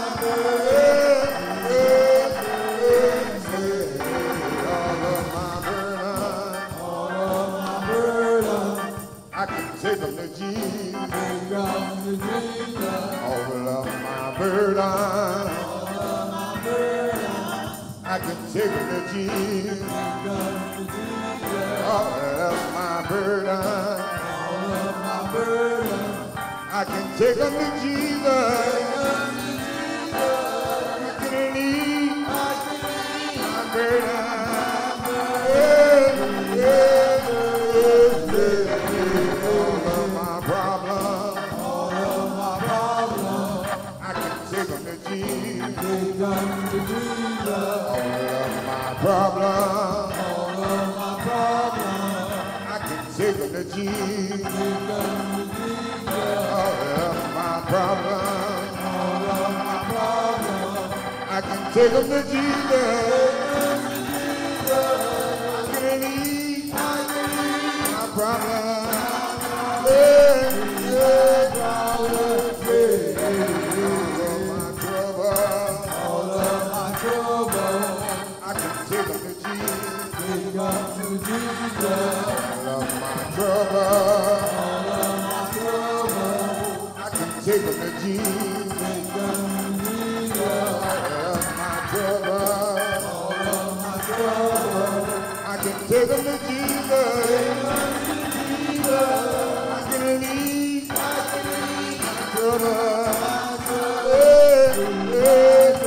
all of my burdens, I can take them to Jesus. take them to Jesus. All of my burdens, All of my burdens, I can take them to Jesus. take them to Jesus. All of my burdens, All of my burdens, I can take them to Jesus. I can leave my burdens. Yeah, yeah, yeah. All of my problems, all of my problems, I can take them to Jesus. take them to Jesus. All of my problems, All of my problems, I can take them to Jesus. take them to Jesus. All of my problems, All of my problems, I can take them to Jesus. I can leave my problems. Yeah, yeah. All of my troubles, all of my troubles, I can take them to Jesus. take them to Jesus. All of my troubles, All of my troubles, I can take them to Jesus. take them to Jesus. All of my troubles, All of my troubles, I can take them to Jesus. I can leave my troubles. Yeah, yeah.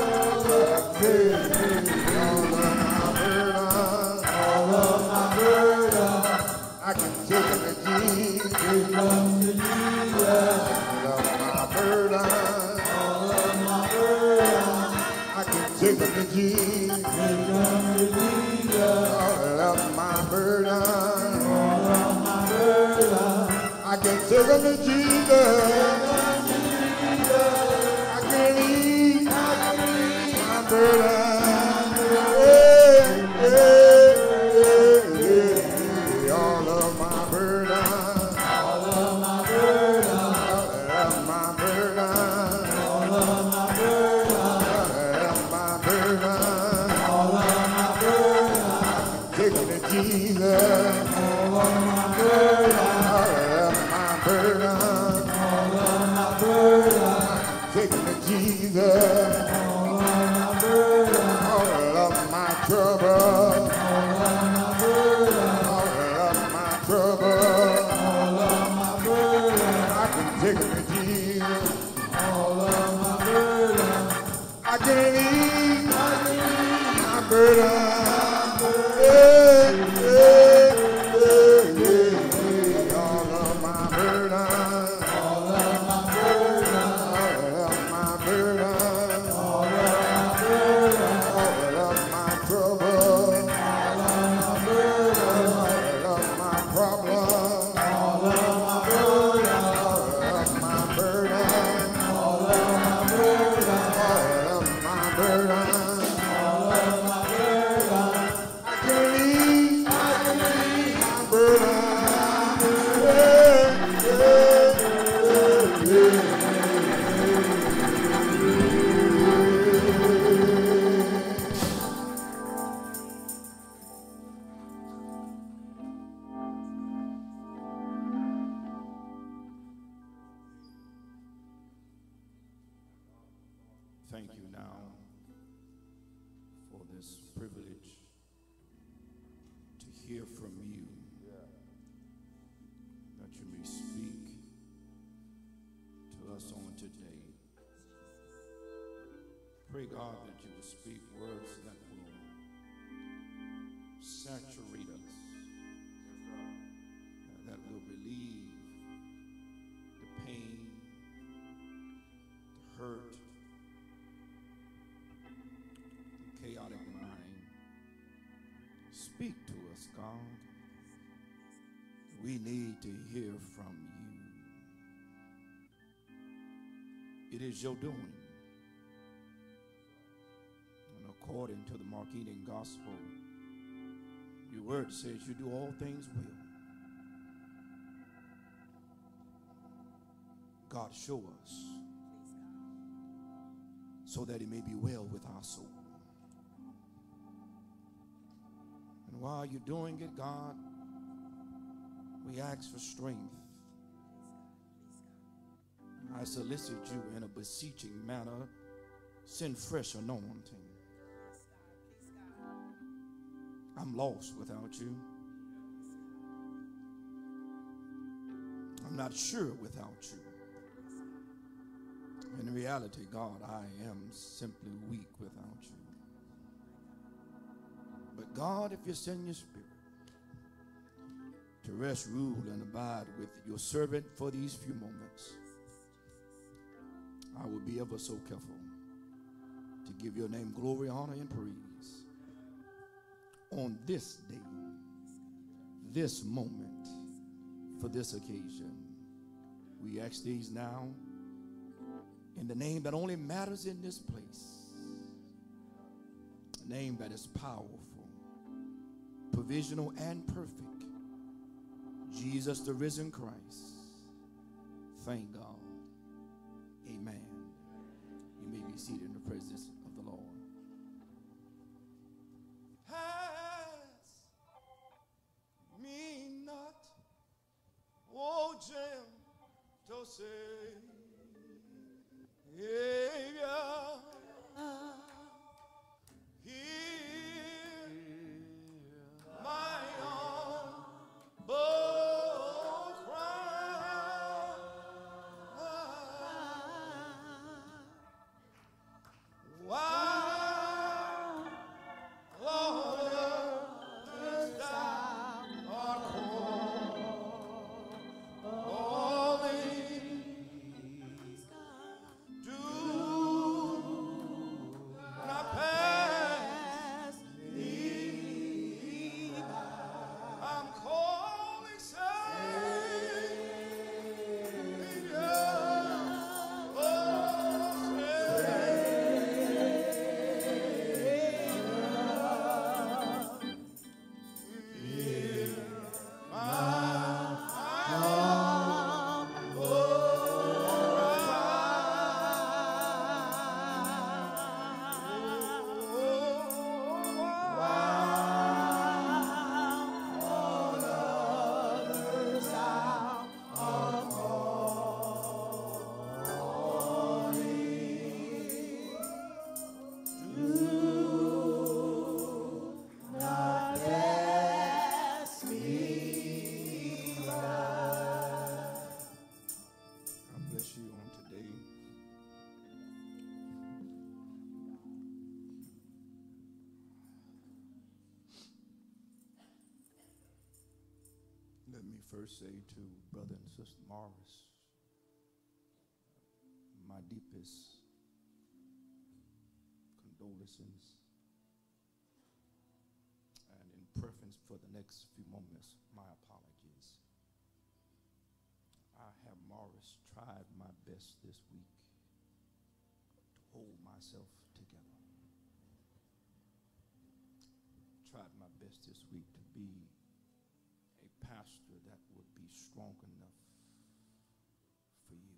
All of my burdens, all of my burdens, I can take them to Jesus. take them to Jesus. All of my burdens, All of my burdens, I can take them to Jesus. take them to Jesus. All of my burdens, All of my burdens, I can take them to Jesus. I can leave my burdens. Yeah, yeah, yeah. All of my burdens, all of my burdens, all of my burdens, all of my burdens, all of my burdens. all of my burdens, Take them to Jesus. all of my burdens, All of my burdens, all of my burdens, take them to Jesus. all of my burdens, All of my troubles, all of my burdens, all of my troubles, all of my burdens, I can take them to Jesus. all of my burdens, I can leave my burdens. Yeah, yeah, yeah, yeah. All of my burdens, all of my burdens, all of my burdens, all of my burdens, all of my troubles, all of my burdens, all of my problems, all of my burdens, all of my burdens, all of my burdens, all of my burdens. all of my burdens, this privilege to hear from you, that you may speak to us on today. Pray, God, that you will speak words that will saturate us, that will relieve the pain, the hurt, the chaotic mind. Speak to us, God. We need to hear from you. It is your doing. And according to the Mark Eden Gospel, your word says you do all things well. God, show us so that it may be well with our soul. And while you're doing it, God, we ask for strength. I solicit you in a beseeching manner. Send fresh anointing. I'm lost without you. I'm not sure without you. In reality, God, I am simply weak without you. But God, if you send your spirit to rest, rule, and abide with your servant for these few moments, I will be ever so careful to give your name glory, honor, and praise on this day, this moment, for this occasion. We ask these now in the name that only matters in this place, a name that is powerful, provisional, and perfect, Jesus the risen Christ. Thank God. Amen. You may be seated in the presence of the Lord. Pass me not, oh Jim, to say, Savior, hear my humble cry. Why, Lord, dost thou art calling? Do not pass me by. I'm calling, Savior. Oh, Let me first say to Brother and Sister Morris, my deepest condolences, and in preference for the next few moments, my apologies. I have, Morris, tried my best this week to hold myself together. Tried my best this week to be a pastor that would be strong enough for you.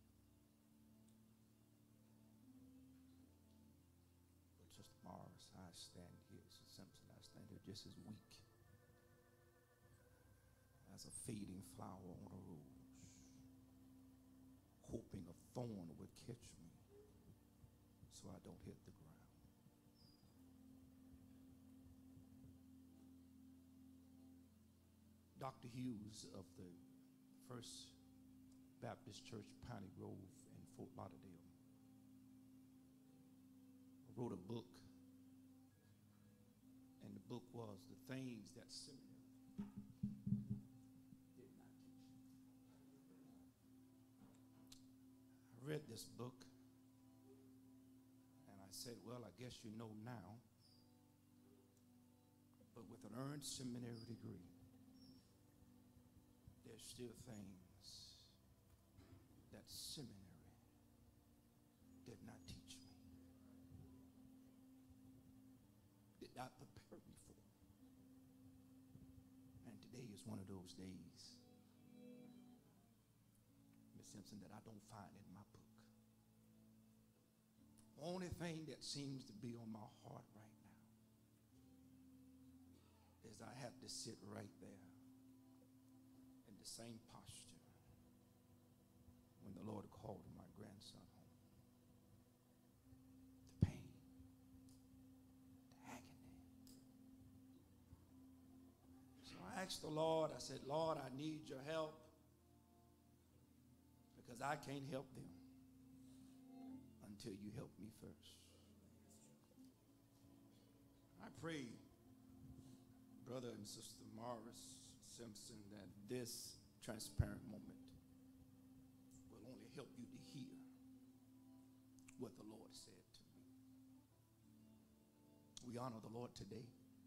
But Sister Morris, I stand here, Sister Simpson, I stand here just as weak as a fading flower on a rose, hoping a thorn would catch me so I don't hit the ground. Doctor Hughes of the First Baptist Church, Piney Grove in Fort Lauderdale, wrote a book, and the book was The Things That Seminary Did Not Teach. I read this book, and I said, well, I guess you know now, but with an earned seminary degree, there's still things that seminary did not teach me, did not prepare me for. And today is one of those days, Miz Simpson, that I don't find in my book. The only thing that seems to be on my heart right now is I have to sit right there in the same posture when the Lord called my grandson home. The pain, the agony. So I asked the Lord, I said, Lord, I need your help because I can't help them until you help me first. I pray, Brother and Sister Morris Simpson, that this transparent moment will only help you to hear what the Lord said to me. We honor the Lord today.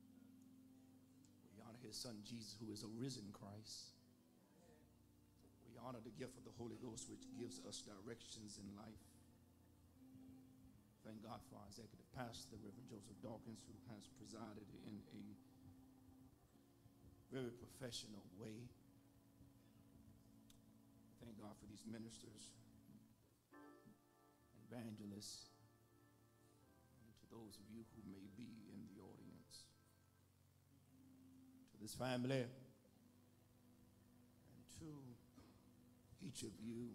We honor his son Jesus, who is a risen Christ. We honor the gift of the Holy Ghost, which gives us directions in life. Thank God for our executive pastor, Reverend Joseph Dawkins, who has presided in a very professional way. Thank God for these ministers, evangelists, and to those of you who may be in the audience. To this family, and to each of you,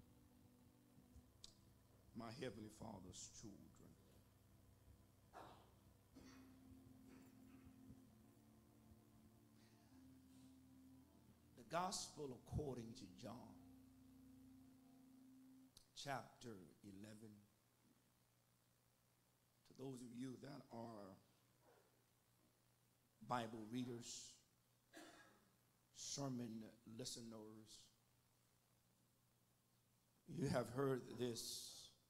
my Heavenly Father's children. The Gospel according to John, chapter eleven. To those of you that are Bible readers, sermon listeners, you have heard this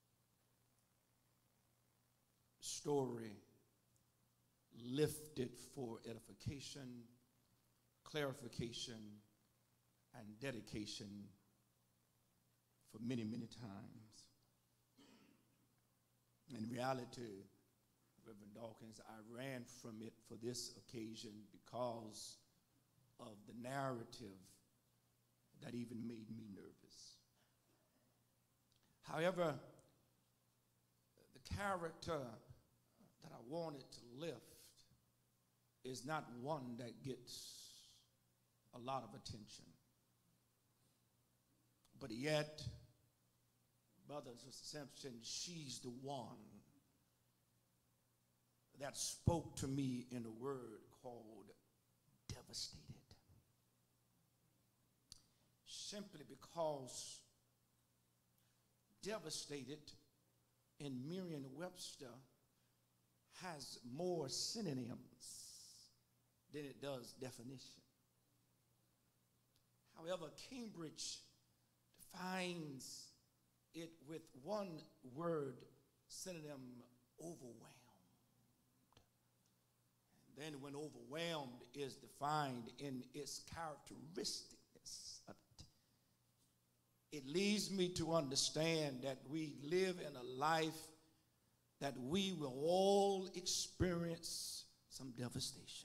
story lifted for edification, clarification, and dedication for many, many times. In reality, Reverend Dawkins, I ran from it for this occasion because of the narrative that even made me nervous. However, the character that I wanted to lift is not one that gets a lot of attention. But yet, Brother and Sister Simpson, she's the one that spoke to me in a word called devastated. Simply because devastated in Merriam-Webster has more synonyms than it does definition. However, Cambridge defines it with one word synonym, overwhelmed. And then when overwhelmed is defined in its characteristicness of it, it leads me to understand that we live in a life that we will all experience some devastation.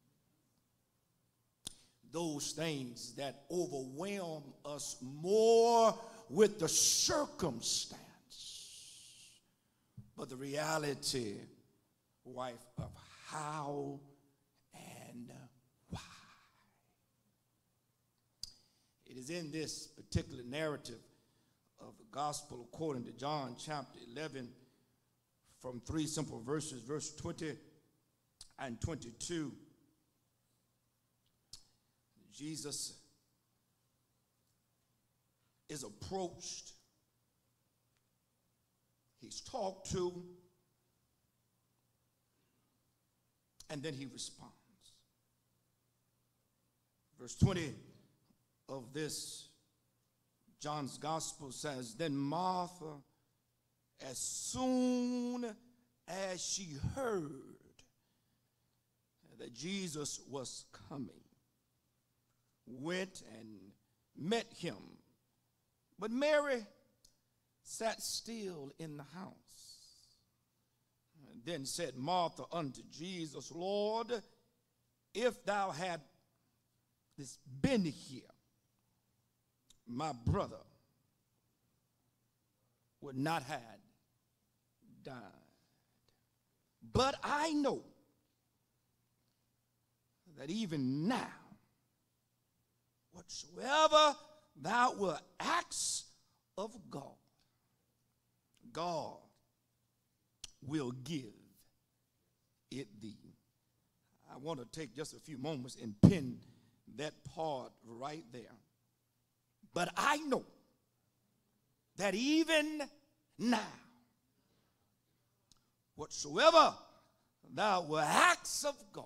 Those things that overwhelm us more with the circumstance, but the reality, wife, of how and why. It is in this particular narrative of the gospel according to John chapter eleven, from three simple verses, verse twenty and twenty-two. Jesus is approached. He's talked to. And then he responds. Verse twenty of this John's gospel says, then Martha, as soon as she heard that Jesus was coming, went and met him. But Mary sat still in the house. And then said Martha unto Jesus, Lord, if thou had this been here, my brother would not have died. But I know that even now, whatsoever thou wilt ask of God, God will give it thee. I want to take just a few moments and pin that part right there. But I know that even now, whatsoever thou wilt ask of God,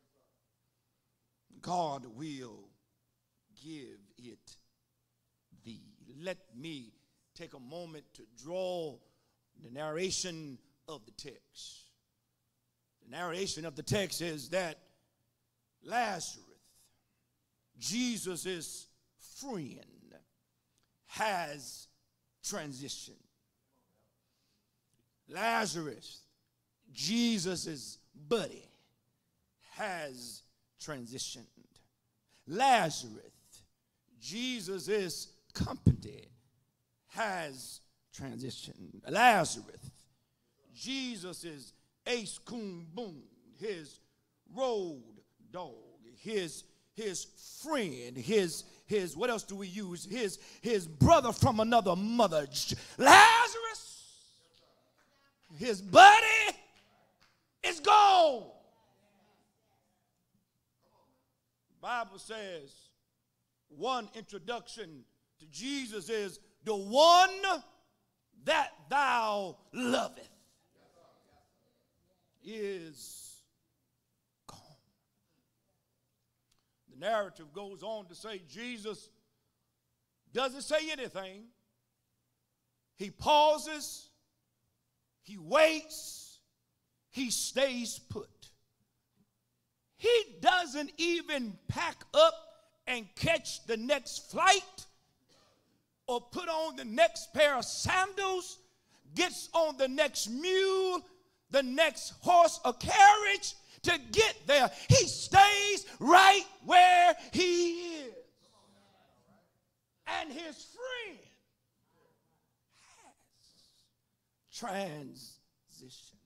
God will give it thee. Let me take a moment to draw the narration of the text. The narration of the text is that Lazarus, Jesus' friend, has transitioned. Lazarus, Jesus' buddy, has transitioned. Lazarus, Jesus' company, has transitioned. Lazarus, Jesus' ace coon boom, his road dog, his his friend, his his what else do we use? His his brother from another mother. Lazarus, his buddy is gone. The Bible says one introduction to Jesus is the one that thou loveth is gone. The narrative goes on to say Jesus doesn't say anything. He pauses, he waits, he stays put. He doesn't even pack up and catch the next flight or put on the next pair of sandals, gets on the next mule, the next horse or carriage to get there. He stays right where he is. And his friend has transition.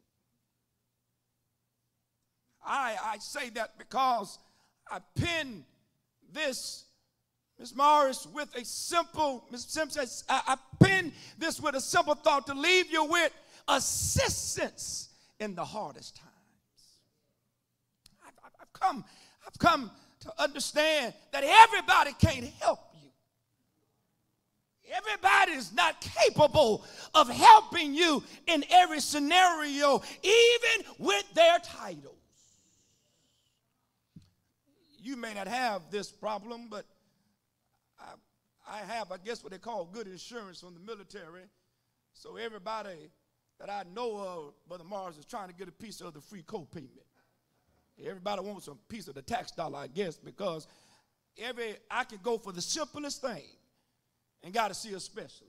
I, I say that because I pin this, Miz Morris, with a simple, Miz Simpson, I, I pin this with a simple thought to leave you with assistance in the hardest times. I've, I've, come, I've come to understand that everybody can't help you. Everybody is not capable of helping you in every scenario, even with their titles. You may not have this problem, but I, I have, I guess, what they call good insurance from the military. So everybody that I know of, Brother Mars, is trying to get a piece of the free co-payment. Everybody wants a piece of the tax dollar, I guess, because every I can go for the simplest thing and got to see a specialist.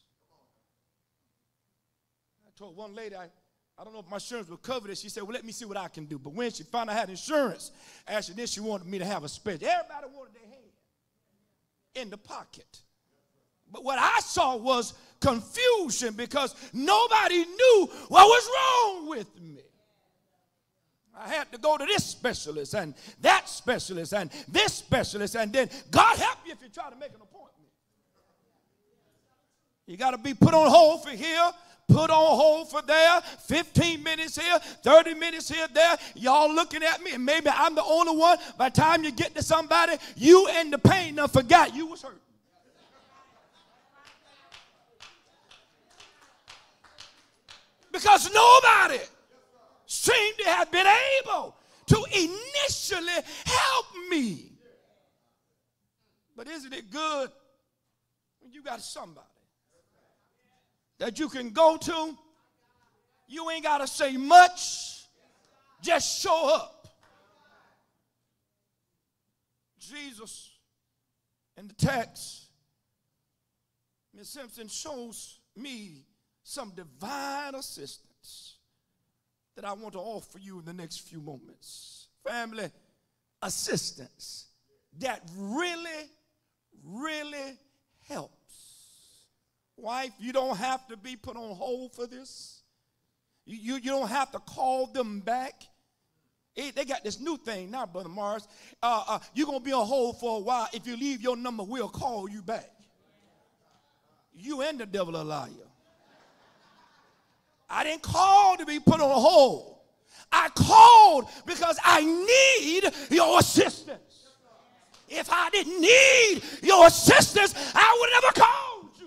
I told one lady, I, I don't know if my insurance would cover this. She said, well, let me see what I can do. But when she found I had insurance, actually, then she wanted me to have a special. Everybody wanted their hand in the pocket. But what I saw was confusion because nobody knew what was wrong with me. I had to go to this specialist and that specialist and this specialist, and then God help you if you try to make an appointment. You got to be put on hold for here, put on hold for there, fifteen minutes here, thirty minutes here, there. Y'all looking at me, and maybe I'm the only one. By the time you get to somebody, you and the pain done forgot you was hurt. Because nobody seemed to have been able to initially help me. But isn't it good when you got somebody that you can go to? You ain't got to say much. Just show up. Jesus in the text, Miz Simpson shows me some divine assistance that I want to offer you in the next few moments. Family assistance that really, really helps. Wife, you don't have to be put on hold for this. You, you, you don't have to call them back. It, they got this new thing now, Brother Morris. Uh, uh, you're going to be on hold for a while. If you leave your number, we'll call you back. You and the devil a liar. I didn't call to be put on hold. I called because I need your assistance. If I didn't need your assistance, I would have never called you.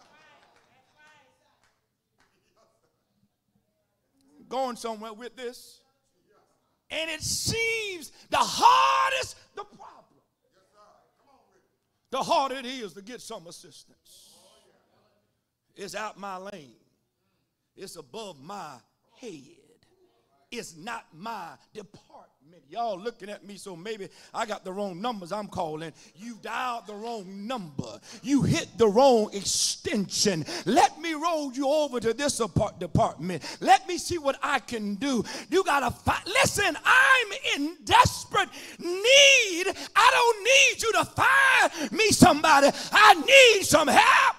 I'm going somewhere with this. And it seems the hardest the problem, the harder it is to get some assistance. It's out my lane. It's above my head. It's not my department. Y'all looking at me, so maybe I got the wrong numbers I'm calling. You dialed the wrong number. You hit the wrong extension. Let me roll you over to this department. Let me see what I can do. You got to fight. Listen, I'm in desperate need. I don't need you to find me somebody. I need some help.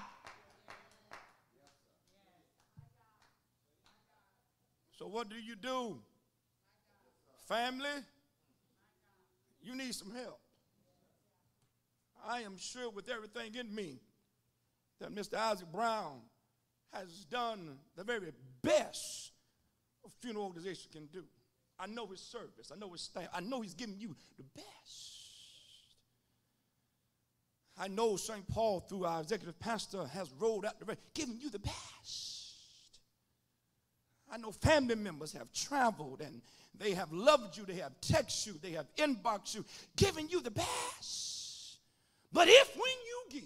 So what do you do? Family, you need some help. I am sure with everything in me that Mister Isaac Brown has done the very best a funeral organization can do. I know his service. I know his staff. I know he's giving you the best. I know Saint Paul, through our executive pastor, has rolled out the way, giving you the best. I know family members have traveled and they have loved you, they have texted you, they have inboxed you, giving you the best. But if when you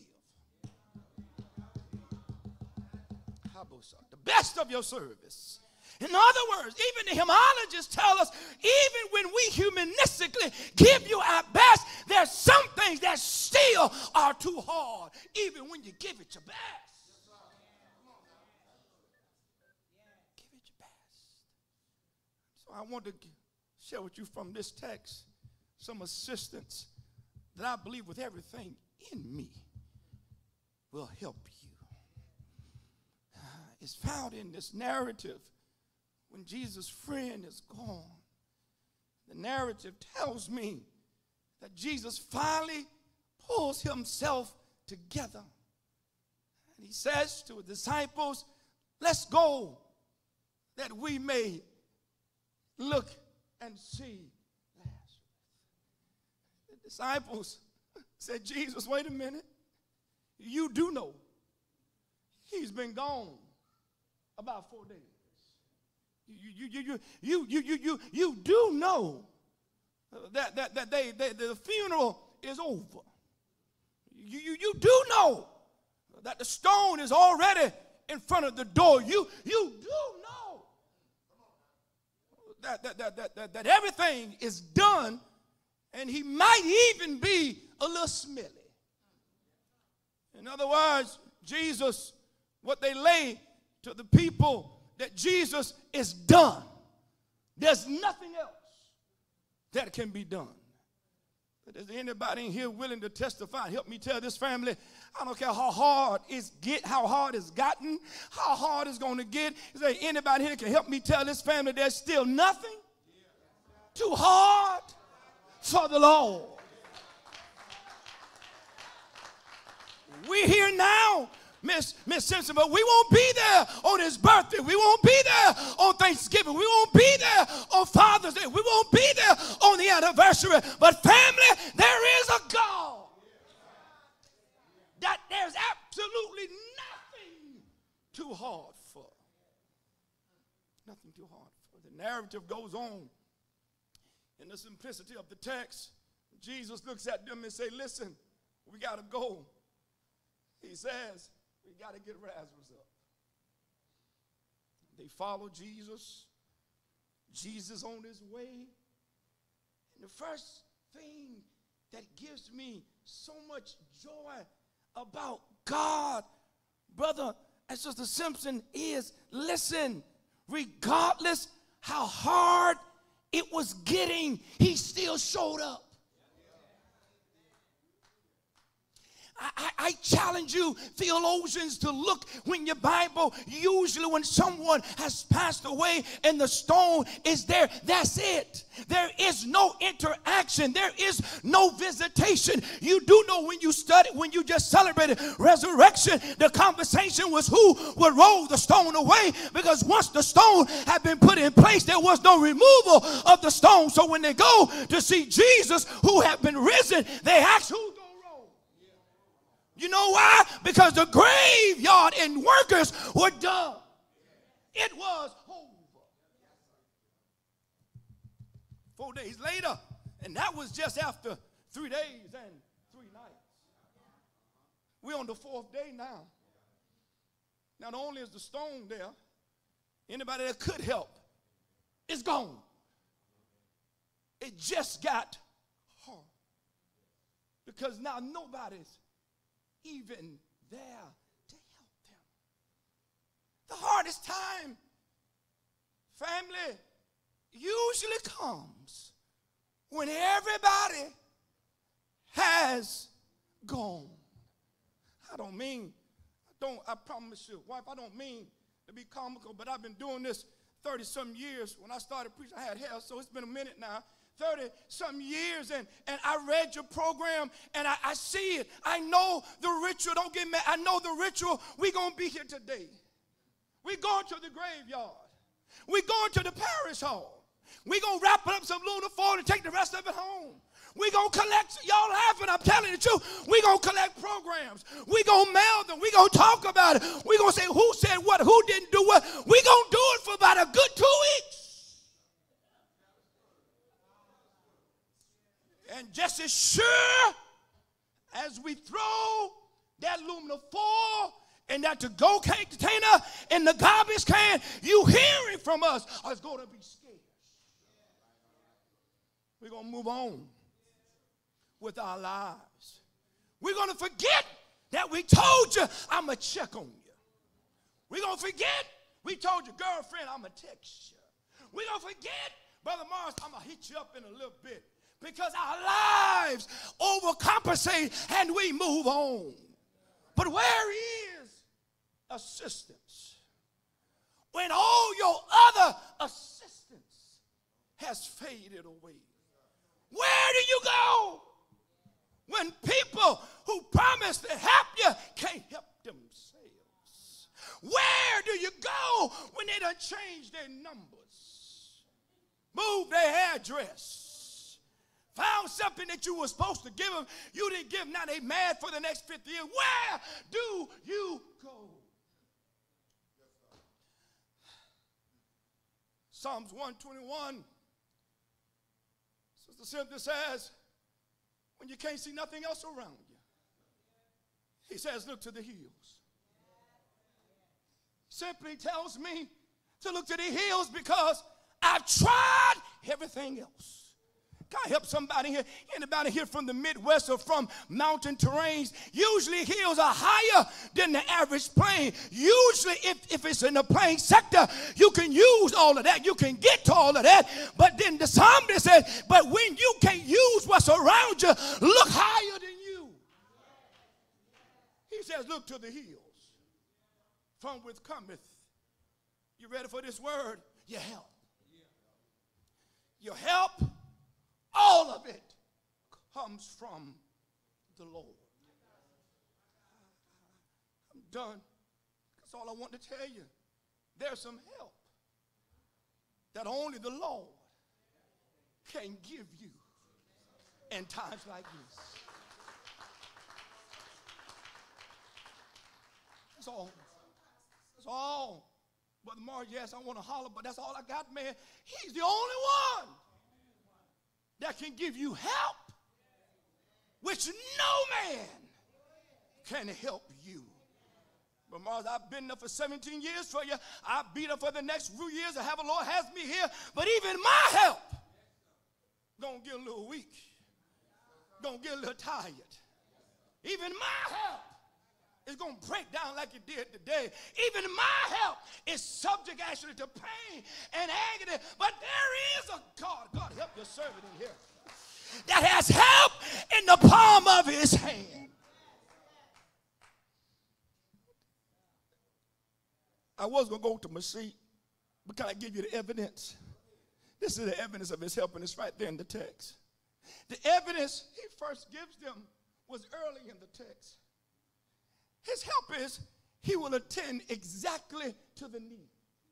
give the best of your service, in other words, even the hymnologists tell us, even when we humanistically give you our best, there's some things that still are too hard, even when you give it your best. I want to share with you from this text some assistance that I believe with everything in me will help you. It's found in this narrative when Jesus' friend is gone. The narrative tells me that Jesus finally pulls himself together. And he says to his disciples, let's go that we may look and see Lazarus. The disciples said, Jesus, wait a minute. You do know he's been gone about four days. You, you, you, you, you, you, you, you do know that, that, that they, they, the funeral is over. You, you, you do know that the stone is already in front of the door. You, you do know That, that, that, that, that, that everything is done, and he might even be a little smelly. In other words, Jesus, what they lay to the people, that Jesus is done. There's nothing else that can be done. But is there anybody in here willing to testify? Help me tell this family, I don't care how hard it's get, how hard it's gotten, how hard it's going to get. Is there anybody here can help me tell this family there's still nothing too hard for the Lord? We're here now Miss Miss Simpson, but we won't be there on his birthday. We won't be there on Thanksgiving. We won't be there on Father's Day. We won't be there on the anniversary. But family, there is a God that there's absolutely nothing too hard for. Nothing too hard for. The narrative goes on in the simplicity of the text. Jesus looks at them and says, listen, we got to go. He says, we got to get Lazarus up. They follow Jesus. Jesus on his way. And the first thing that gives me so much joy about God, brother and sister Simpson, is, listen, regardless how hard it was getting, he still showed up. I, I, I challenge you, theologians, to look when your Bible, usually when someone has passed away and the stone is there, that's it. There is no interaction. There is no visitation. You do know when you studied, when you just celebrated resurrection, the conversation was who would roll the stone away, because once the stone had been put in place, there was no removal of the stone. So when they go to see Jesus who had been risen, they ask, who? You know why? Because the graveyard and workers were done. It was over. Four days later, and that was just after three days and three nights. We're on the fourth day now. Not only is the stone there, anybody that could help is gone. It just got hard. Because now nobody's even there to help them. The hardest time, family, usually comes when everybody has gone. I don't mean, I don't, I promise you, wife, I don't mean to be comical, but I've been doing this thirty-some years. When I started preaching, I had hair, so it's been a minute now. thirty-some years, and, and I read your program, and I, I see it. I know the ritual. Don't get mad. I know the ritual. We're going to be here today. We're going to the graveyard. We're going to the parish hall. We're going to wrap up some lunar foil and take the rest of it home. We're going to collect, y'all laughing, I'm telling you the truth. We're going to collect programs. We're going to mail them. We're going to talk about it. We're going to say who said what, who didn't do what. We're going to do it for about a good two weeks. And just as sure as we throw that aluminum foil and that to-go container in the garbage can, you hearing from us is going to be scarce. We're going to move on with our lives. We're going to forget that we told you I'm going to check on you. We're going to forget we told your girlfriend I'm going to text you. We're going to forget, Brother Morris, I'm going to hit you up in a little bit. Because our lives overcompensate and we move on. But where is assistance when all your other assistance has faded away? Where do you go when people who promise to help you can't help themselves? Where do you go when they done changed their numbers, moved their address, found something that you were supposed to give them, you didn't give them, now they mad for the next fifty years. Where do you go? Psalms one twenty-one, Sister Simpson says, when you can't see nothing else around you, he says, look to the hills. Simply tells me to look to the hills because I've tried everything else. Can I help somebody here? Anybody here from the Midwest or from mountain terrains? Usually hills are higher than the average plain. Usually if, if it's in the plain sector, you can use all of that. You can get to all of that. But then the psalmist says, but when you can't use what's around you, look higher than you. He says, look to the hills, from which cometh. You ready for this word? Your help. Your help. All of it comes from the Lord. I'm done. That's all I want to tell you. There's some help that only the Lord can give you in times like this. That's all. That's all. Brother Mark, yes, I want to holler, but that's all I got, man. He's the only one that can give you help, which no man can help you. But Mars, I've been there for seventeen years for you. I'll be there for the next few years. I have a Lord has me here. But even my help gonna get a little weak. Gonna get a little tired. Even my help is gonna break down like it did today. Even my help is subject actually to pain and agony. But there is a God. God help your servant in here. That has help in the palm of his hand. I was going to go to my seat, but can I give you the evidence? This is the evidence of his help, and it's right there in the text. The evidence he first gives them was early in the text. His help is he will attend exactly to the need.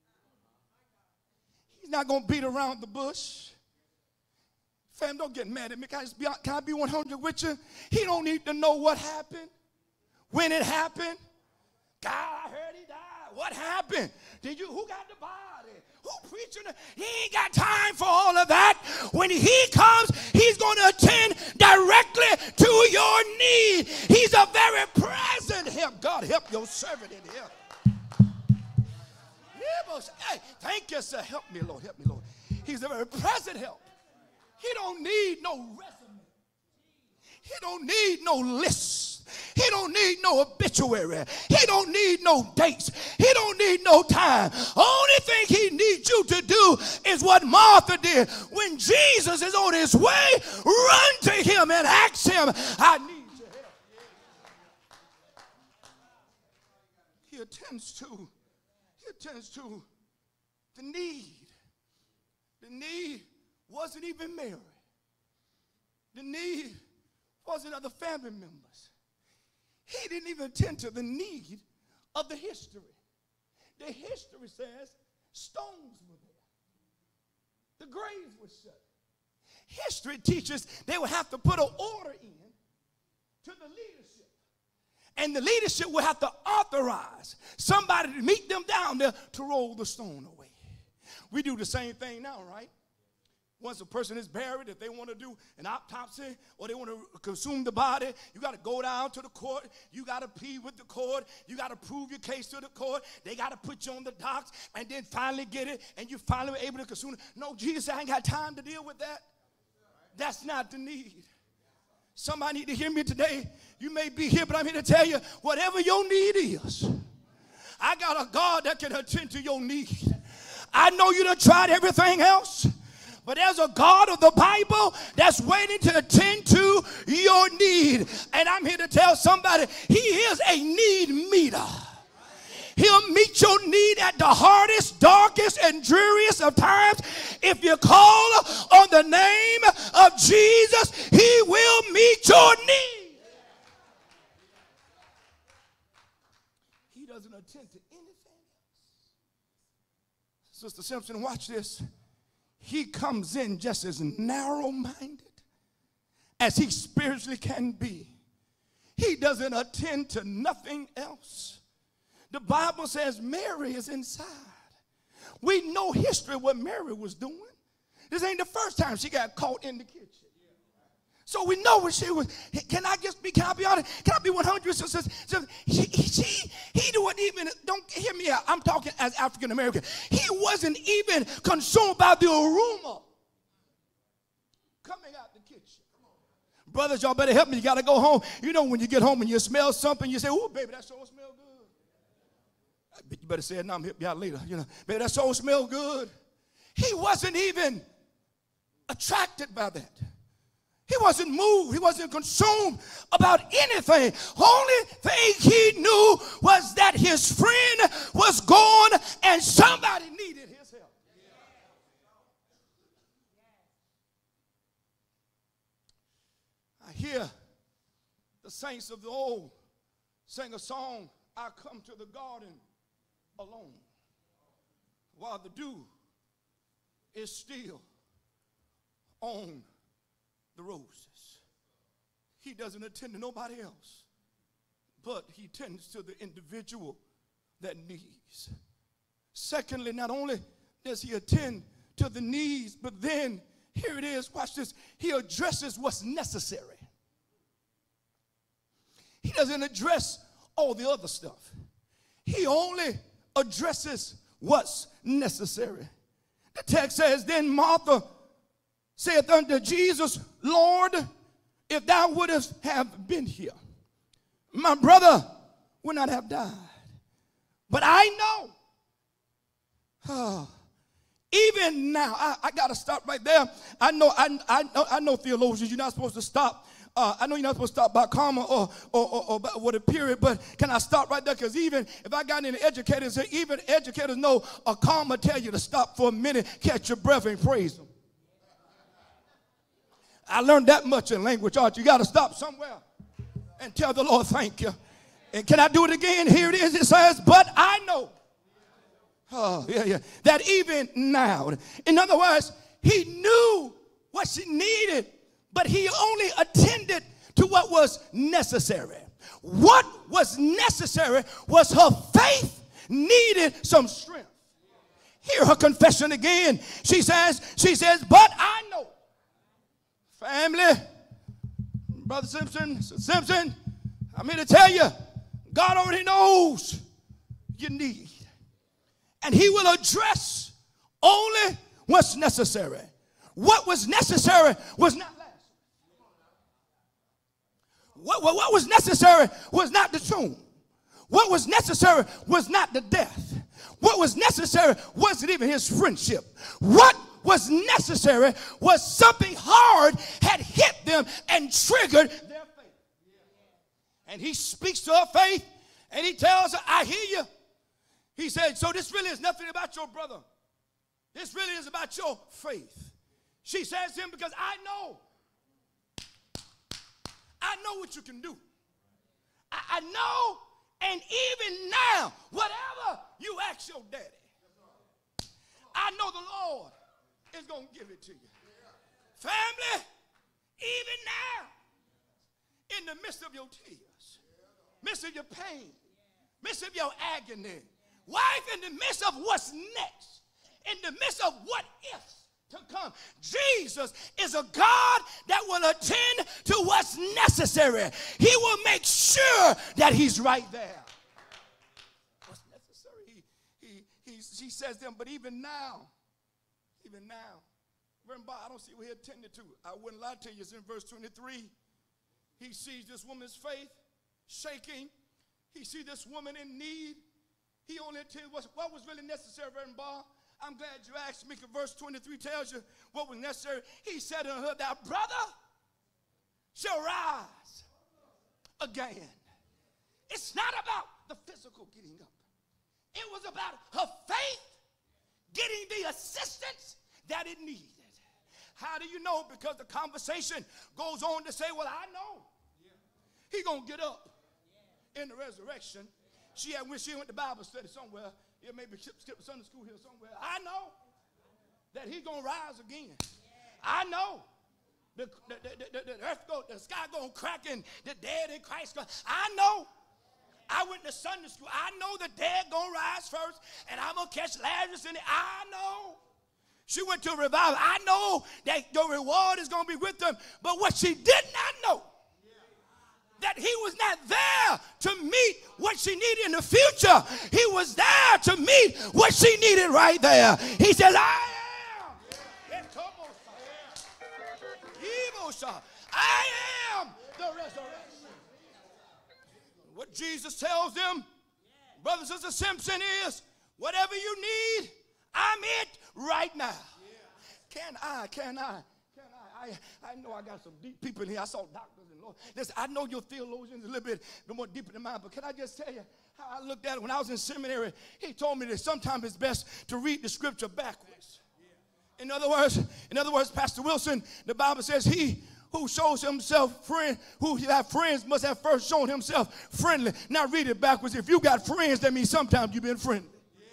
He's not going to beat around the bush. Fam, don't get mad at me. Can I, just be, can I be one hundred with you? He don't need to know what happened, when it happened. God, I heard he died. What happened? Did you? Who got the body? Who preaching? He ain't got time for all of that. When he comes, he's going to attend directly to your need. He's a very present help. God, help your servant in here. Hey, thank you, sir. Help me, Lord. Help me, Lord. He's a very present help. He don't need no resume. He don't need no list. He don't need no obituary. He don't need no dates. He don't need no time. Only thing he needs you to do is what Martha did. When Jesus is on his way, run to him and ask him, I need your help. He attends to, he attends to the need. The need wasn't even Mary. The need wasn't other family members. He didn't even attend to the need of the history. The history says stones were there. The graves were shut. History teaches they would have to put an order in to the leadership. And the leadership would have to authorize somebody to meet them down there to roll the stone away. We do the same thing now, right? Once a person is buried, if they want to do an autopsy or they want to consume the body, you got to go down to the court. You got to plead with the court. You got to prove your case to the court. They got to put you on the docks and then finally get it, and you finally were able to consume it. No, Jesus, I ain't got time to deal with that. That's not the need. Somebody need to hear me today. You may be here, but I'm here to tell you, whatever your need is, I got a God that can attend to your need. I know you done tried everything else, but there's a God of the Bible that's waiting to attend to your need. And I'm here to tell somebody, he is a need meter. He'll meet your need at the hardest, darkest, and dreariest of times. If you call on the name of Jesus, he will meet your need. He doesn't attend to anything else. Sister Simpson, watch this. He comes in just as narrow-minded as he spiritually can be. He doesn't attend to nothing else. The Bible says Mary is inside. We know history what Mary was doing. This ain't the first time she got caught in the kitchen. So we know what she was. Can I just be, can I be honest? Can I be one hundred? So, so, so she, she, he wasn't even, don't hear me out. I'm talking as African American. He wasn't even consumed by the aroma coming out the kitchen. Brothers, y'all better help me. You got to go home. You know when you get home and you smell something, you say, oh, baby, that sure smell good. You better say it now. I'm help you out later. You know, baby, that sure smell good. He wasn't even attracted by that. He wasn't moved. He wasn't consumed about anything. Only thing he knew was that his friend was gone and somebody needed his help. I hear the saints of the old sing a song I come to the garden alone while the dew is still on the roses. He doesn't attend to nobody else, but he tends to the individual that needs. Secondly, not only does he attend to the needs, but then here it is, watch this, he addresses what's necessary. He doesn't address all the other stuff. He only addresses what's necessary. The text says, then Martha saith unto Jesus, Lord, if thou wouldest have been here, my brother would not have died. But I know, oh, even now, I, I got to stop right there. I know, I, I, know, I know theologians, you're not supposed to stop. Uh, I know you're not supposed to stop by comma or, or, or, or with a period, but can I stop right there? Because even if I got any educators, even educators know a comma tell you to stop for a minute, catch your breath, and praise them. I learned that much in language arts. You got to stop somewhere and tell the Lord thank you. And can I do it again? Here it is. It says, but I know. Oh, yeah, yeah. That even now. In other words, he knew what she needed, but he only attended to what was necessary. What was necessary was her faith needed some strength. Hear her confession again. She says, she says, but I know. Family, Brother Simpson, Simpson, I'm here to tell you, God already knows your need. And he will address only what's necessary. What was necessary was not last. What, what, what was necessary was not the tomb. What was necessary was not the death. What was necessary wasn't even his friendship. What was necessary was something hard had hit them and triggered their faith. And he speaks to her faith and he tells her, I hear you. He said, so this really is nothing about your brother. This really is about your faith. She says to him, because I know. I know what you can do. I, I know, and even now, whatever you ask your daddy, I know the Lord is going to give it to you. Family, even now, in the midst of your tears, midst of your pain, midst of your agony, wife, in the midst of what's next, in the midst of what ifs to come, Jesus is a God that will attend to what's necessary. He will make sure that he's right there. What's necessary? He, he, he, she says to him, but even now, even now, Reverend Bob, I don't see what he attended to. I wouldn't lie to you. It's in verse twenty-three. He sees this woman's faith shaking. He sees this woman in need. He only attended what, what was really necessary, Reverend Bob. I'm glad you asked me, because verse twenty-three tells you what was necessary. He said to her, thy brother shall rise again. It's not about the physical getting up. It was about her faith getting the assistance that it needed. How do you know? Because the conversation goes on to say, well, I know he gonna get up in the resurrection. She had, when she went to Bible study somewhere, yeah, maybe skip, skip Sunday school here somewhere. I know that he's going to rise again. I know the, the, the, the, the earth go, the sky going to crack and the dead in Christ. Go, I know. I went to Sunday school. I know the dead going to rise first, and I'm going to catch Lazarus in it. I know. She went to a revival. I know that your reward is going to be with them. But what she did not know, that he was not there to meet what she needed in the future. He was there to meet what she needed right there. He says, I am. I am the resurrection. What Jesus tells them, brothers and sisters, Simpson, is whatever you need, I'm it right now. Can I, can I? I, I know I got some deep people in here. I saw doctors and lawyers. Listen, I know your theologians a little bit more deeper than mine, but can I just tell you how I looked at it when I was in seminary? He told me that sometimes it's best to read the scripture backwards. In other words, in other words, Pastor Wilson, the Bible says he who shows himself friend, who have friends must have first shown himself friendly. Now read it backwards. If you got friends, that means sometimes you've been friendly.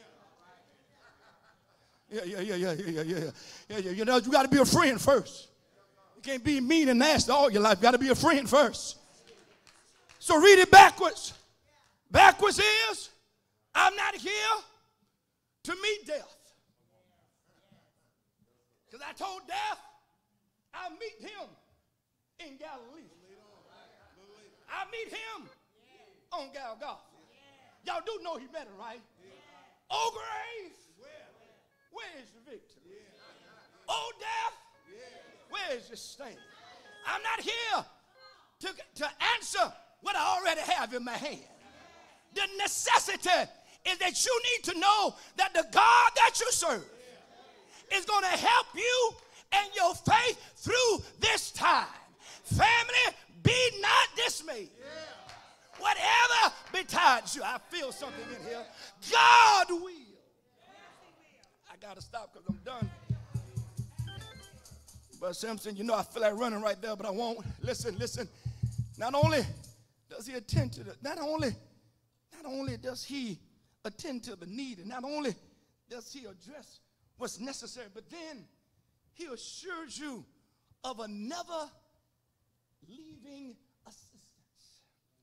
Yeah, yeah, yeah, yeah, yeah, yeah, yeah, yeah, yeah. You know, you got to be a friend first. You can't be mean and nasty all your life. You got to be a friend first. So read it backwards. Backwards is, I'm not here to meet death. Because I told death, I'll meet him in Galilee. I'll meet him on Golgotha. Y'all do know he better, right? Oh, grave, where is the victory? Oh, death, where is your sting? I'm not here to, to answer what I already have in my hand. The necessity is that you need to know that the God that you serve is going to help you and your faith through this time. Family, be not dismayed. Whatever betides you, I feel something in here. God will. I got to stop because I'm done. But Simpson, you know I feel like running right there, but I won't. Listen, listen. Not only does he attend to the, not only, not only does he attend to the need, and not only does he address what's necessary, but then he assures you of a never leaving assistance.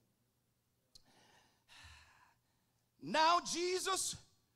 Now Jesus,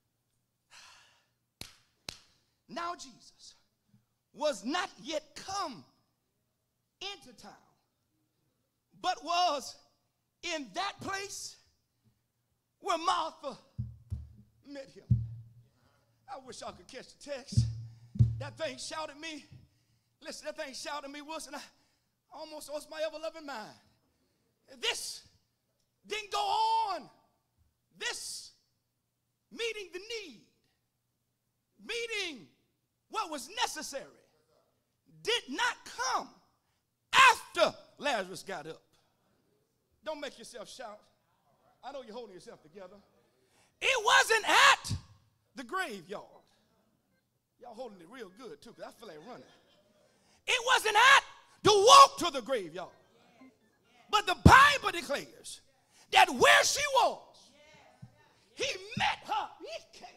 now Jesus was not yet come into town, but was in that place where Martha met him. I wish I could catch the text. That thing shouted me. Listen, that thing shouted me once, and I almost lost my ever-loving mind. This didn't go on. This meeting the need, meeting what was necessary, did not come after Lazarus got up. Don't make yourself shout. I know you're holding yourself together. It wasn't at the graveyard. Y'all holding it real good too, because I feel like running. It wasn't at the walk to the graveyard. But the Bible declares that where she was, he met her. He came.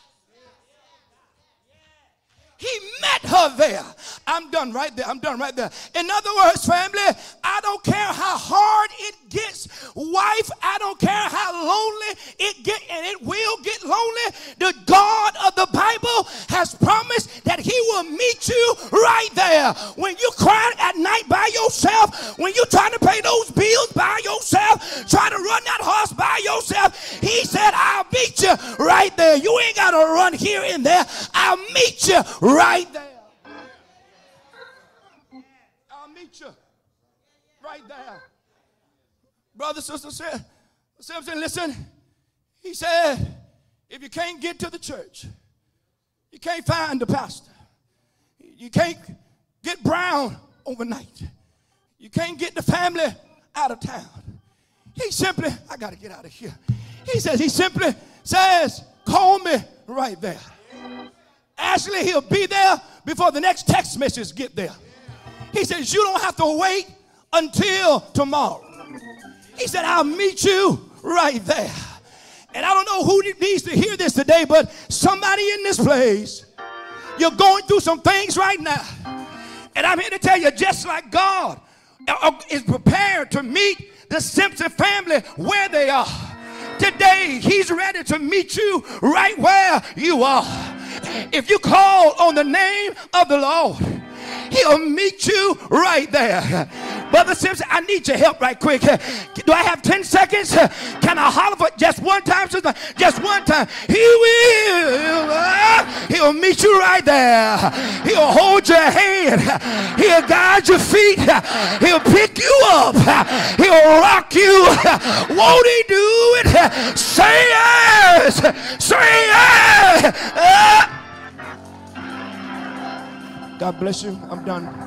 He met her there. I'm done right there. I'm done right there. In other words, family, I don't care how hard it gets. Wife, I don't care how lonely it gets, and it will get lonely. The God of the Bible has promised that he will meet you right there. When you cry at night by yourself, when you're trying to pay those bills by yourself, trying to run that horse by yourself, he said, I'll meet you right there. You ain't got to run here and there. I'll meet you right there. I'll meet you right there. Brother, sister, said, Simpson, listen. He said, if you can't get to the church, you can't find the pastor, you can't get Brown overnight, you can't get the family out of town, he simply, I got to get out of here. He says, he simply says, call me right there. Actually, he'll be there before the next text message get there. He says, you don't have to wait until tomorrow. He said, I'll meet you right there. And I don't know who needs to hear this today, but somebody in this place, you're going through some things right now. And I'm here to tell you, just like God is prepared to meet the Simpson family where they are, today he's ready to meet you right where you are. If you call on the name of the Lord, he'll meet you right there. Brother Simpson, I need your help right quick. Do I have ten seconds? Can I holler for just one time? Just one time. He will. He'll meet you right there. He'll hold your hand. He'll guide your feet. He'll pick you up. He'll rock you. Won't he do it? Say yes. Say yes. God bless you. I'm done.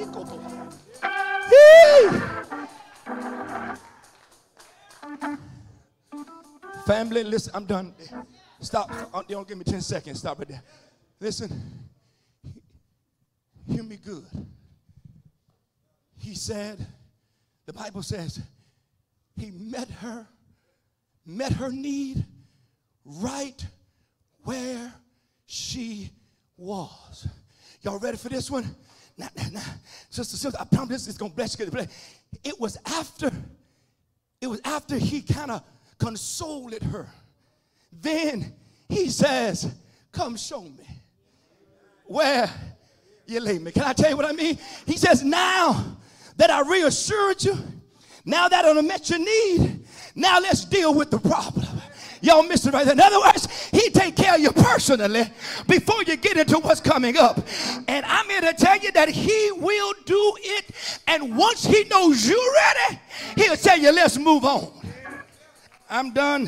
Family, listen, I'm done. Stop. Don't give me ten seconds. Stop right there. Listen. Hear me good. he said, the Bible says, he met her, met her need right where she was. Y'all ready for this one? Now, now, now, sister, sister, I promise this is going to bless you. It was after, it was after he kind of consoled her. Then he says, come show me where you lay me. Can I tell you what I mean? He says, now that I reassured you, now that I met your need, now let's deal with the problem. Y'all missed it right there. In other words, he take care of you personally before you get into what's coming up. And I'm here to tell you that he will do it. And once he knows you're ready, he'll tell you, let's move on. I'm done.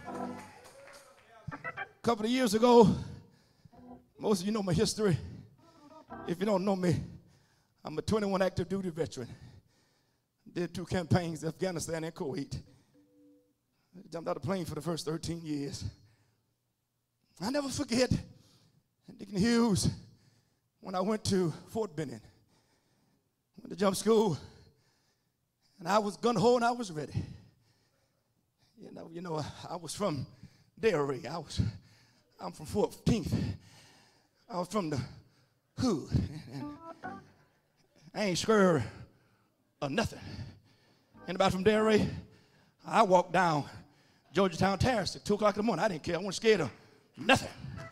A couple of years ago, most of you know my history. If you don't know me, I'm a twenty-one active duty veteran. Did two campaigns in Afghanistan and Kuwait. Jumped out of the plane for the first thirteen years. I never forget Deacon Hughes when I went to Fort Benning. Went to jump school, and I was gun-ho and I was ready. You know, you know, I was from Derry. I was, I'm from fourteenth. I was from the hood, and I ain't scared of nothing. Anybody from Derry? I walked down Georgetown Terrace at two o'clock in the morning. I didn't care. I wasn't scared of nothing.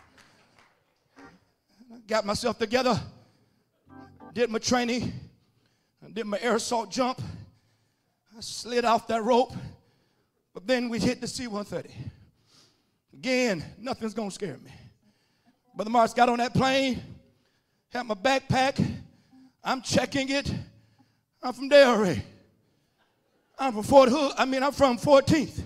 I got myself together, did my training, I did my air assault jump. I slid off that rope, but then we hit the C one thirty. Again, nothing's going to scare me. Brother Morris got on that plane, had my backpack. I'm checking it. I'm from Derry. I'm from Fort Hood. I mean, I'm from fourteenth.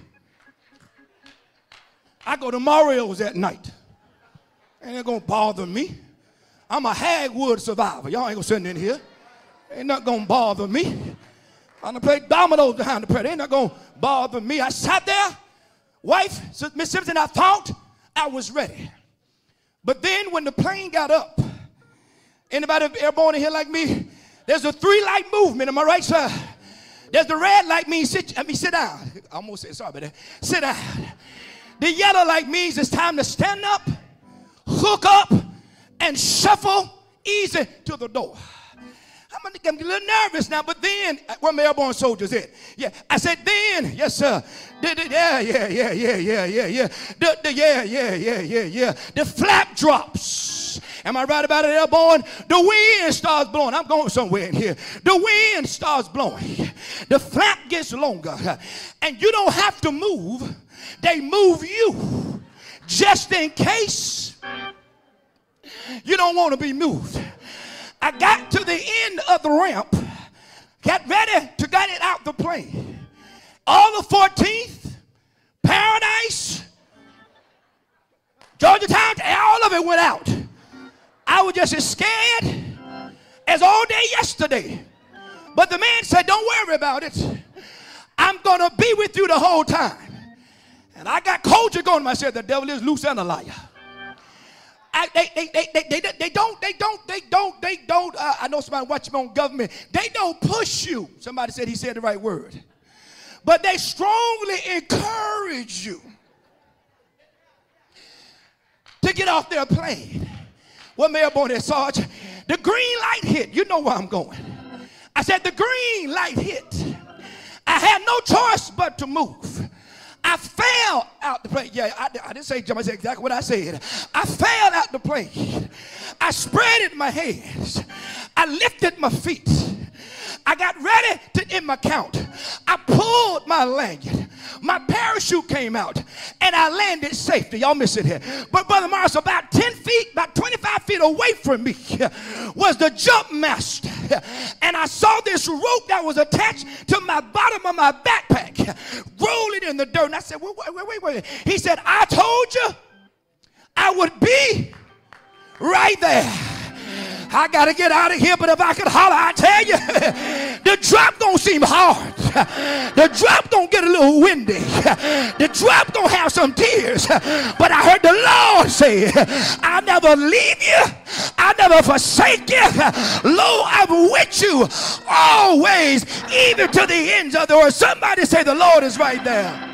I go to Mario's at night. Ain't gonna bother me. I'm a Hagwood survivor. Y'all ain't gonna send in here. Ain't not gonna bother me. I'm gonna play dominoes behind the prayer. Ain't not gonna bother me. I sat there, wife, Miss Simpson, I thought I was ready. But then when the plane got up, anybody airborne in here like me? There's a three-light movement. Am I right, sir? There's the red light means sit, I mean sit down. I almost said sorry about that. Sit down. The yellow light means it's time to stand up, hook up, and shuffle easy to the door. I'm, I'm a little nervous now, but then, where my airborne soldiers at? Yeah, I said then, yes sir. The, the, yeah, yeah, yeah, yeah, yeah, yeah, yeah. The, the, yeah, yeah, yeah, yeah, yeah. The flap drops. Am I right about it, airborne? The wind starts blowing. I'm going somewhere in here. The wind starts blowing. The flap gets longer. And you don't have to move. They move you just in case you don't want to be moved. I got to the end of the ramp, got ready to get it out the plane. All of fourteenth, Paradise, Georgetown, all of it went out. I was just as scared as all day yesterday. But the man said, don't worry about it. I'm going to be with you the whole time. And I got culture going. I said, the devil is loose and a liar. I, they, they, they, they, they, they don't, they don't, they don't, they don't, uh, I know somebody watching me on government. They don't push you. Somebody said he said the right word. But they strongly encourage you to get off their plane. What may have been there, Sarge? The green light hit. You know where I'm going. I said the green light hit. I had no choice but to move. I fell out the plane. Yeah, I, I didn't say jump. I said exactly what I said. I fell out the plane. I spread my hands. I lifted my feet. I got ready to end my count. I pulled my lanyard. My parachute came out, and I landed safely. Y'all miss it here. But Brother Morris, about ten feet, about twenty-five feet away from me was the jump master. And I saw this rope that was attached to my bottom of my backpack, rolling in the dirt. And I said, wait, wait, wait, wait. He said, I told you I would be right there. I got to get out of here, but if I could holler, I tell you, the drop don't seem hard. The drop don't get a little windy. The drop don't have some tears. But I heard the Lord say, I'll never leave you. I'll never forsake you. Lo, I'm with you always, even to the ends of the earth. Somebody say the Lord is right there.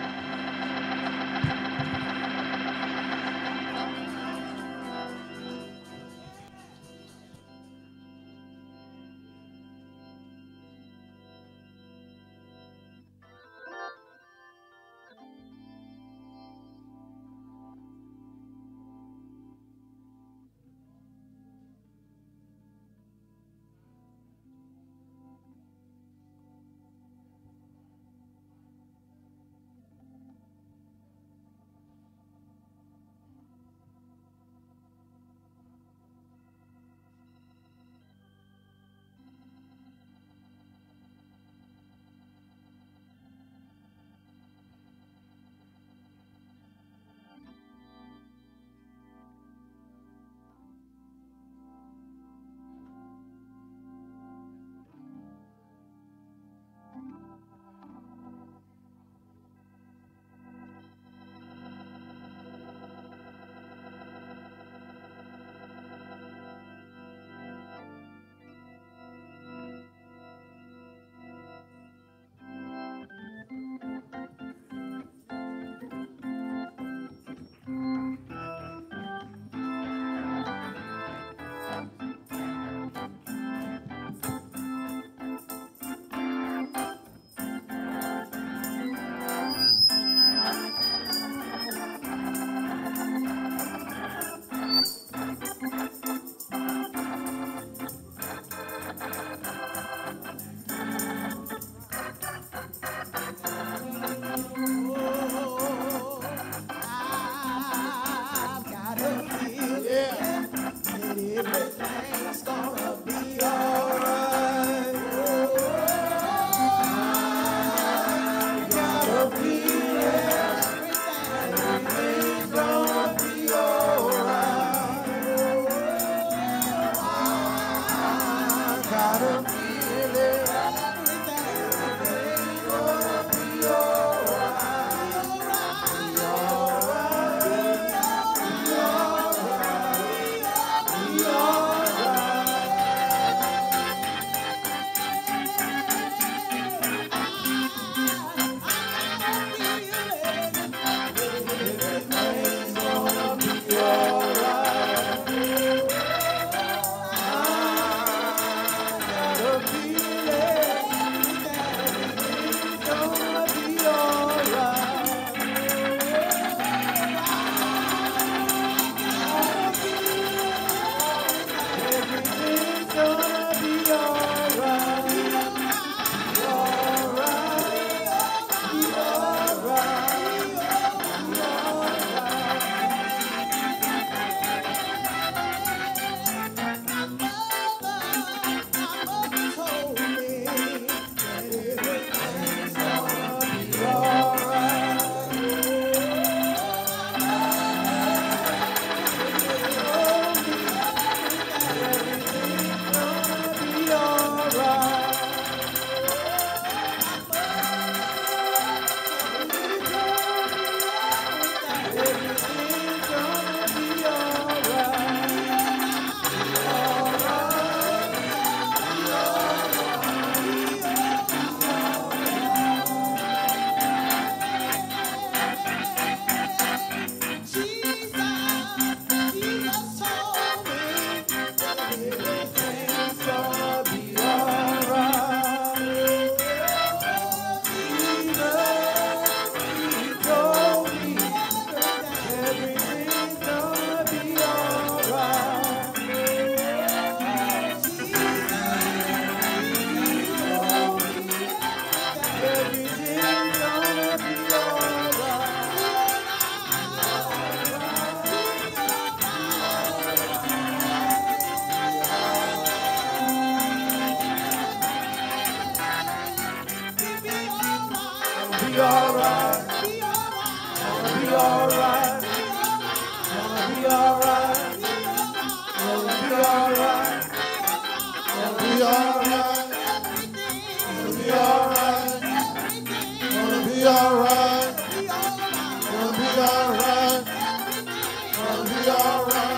all right. Gonna be all right.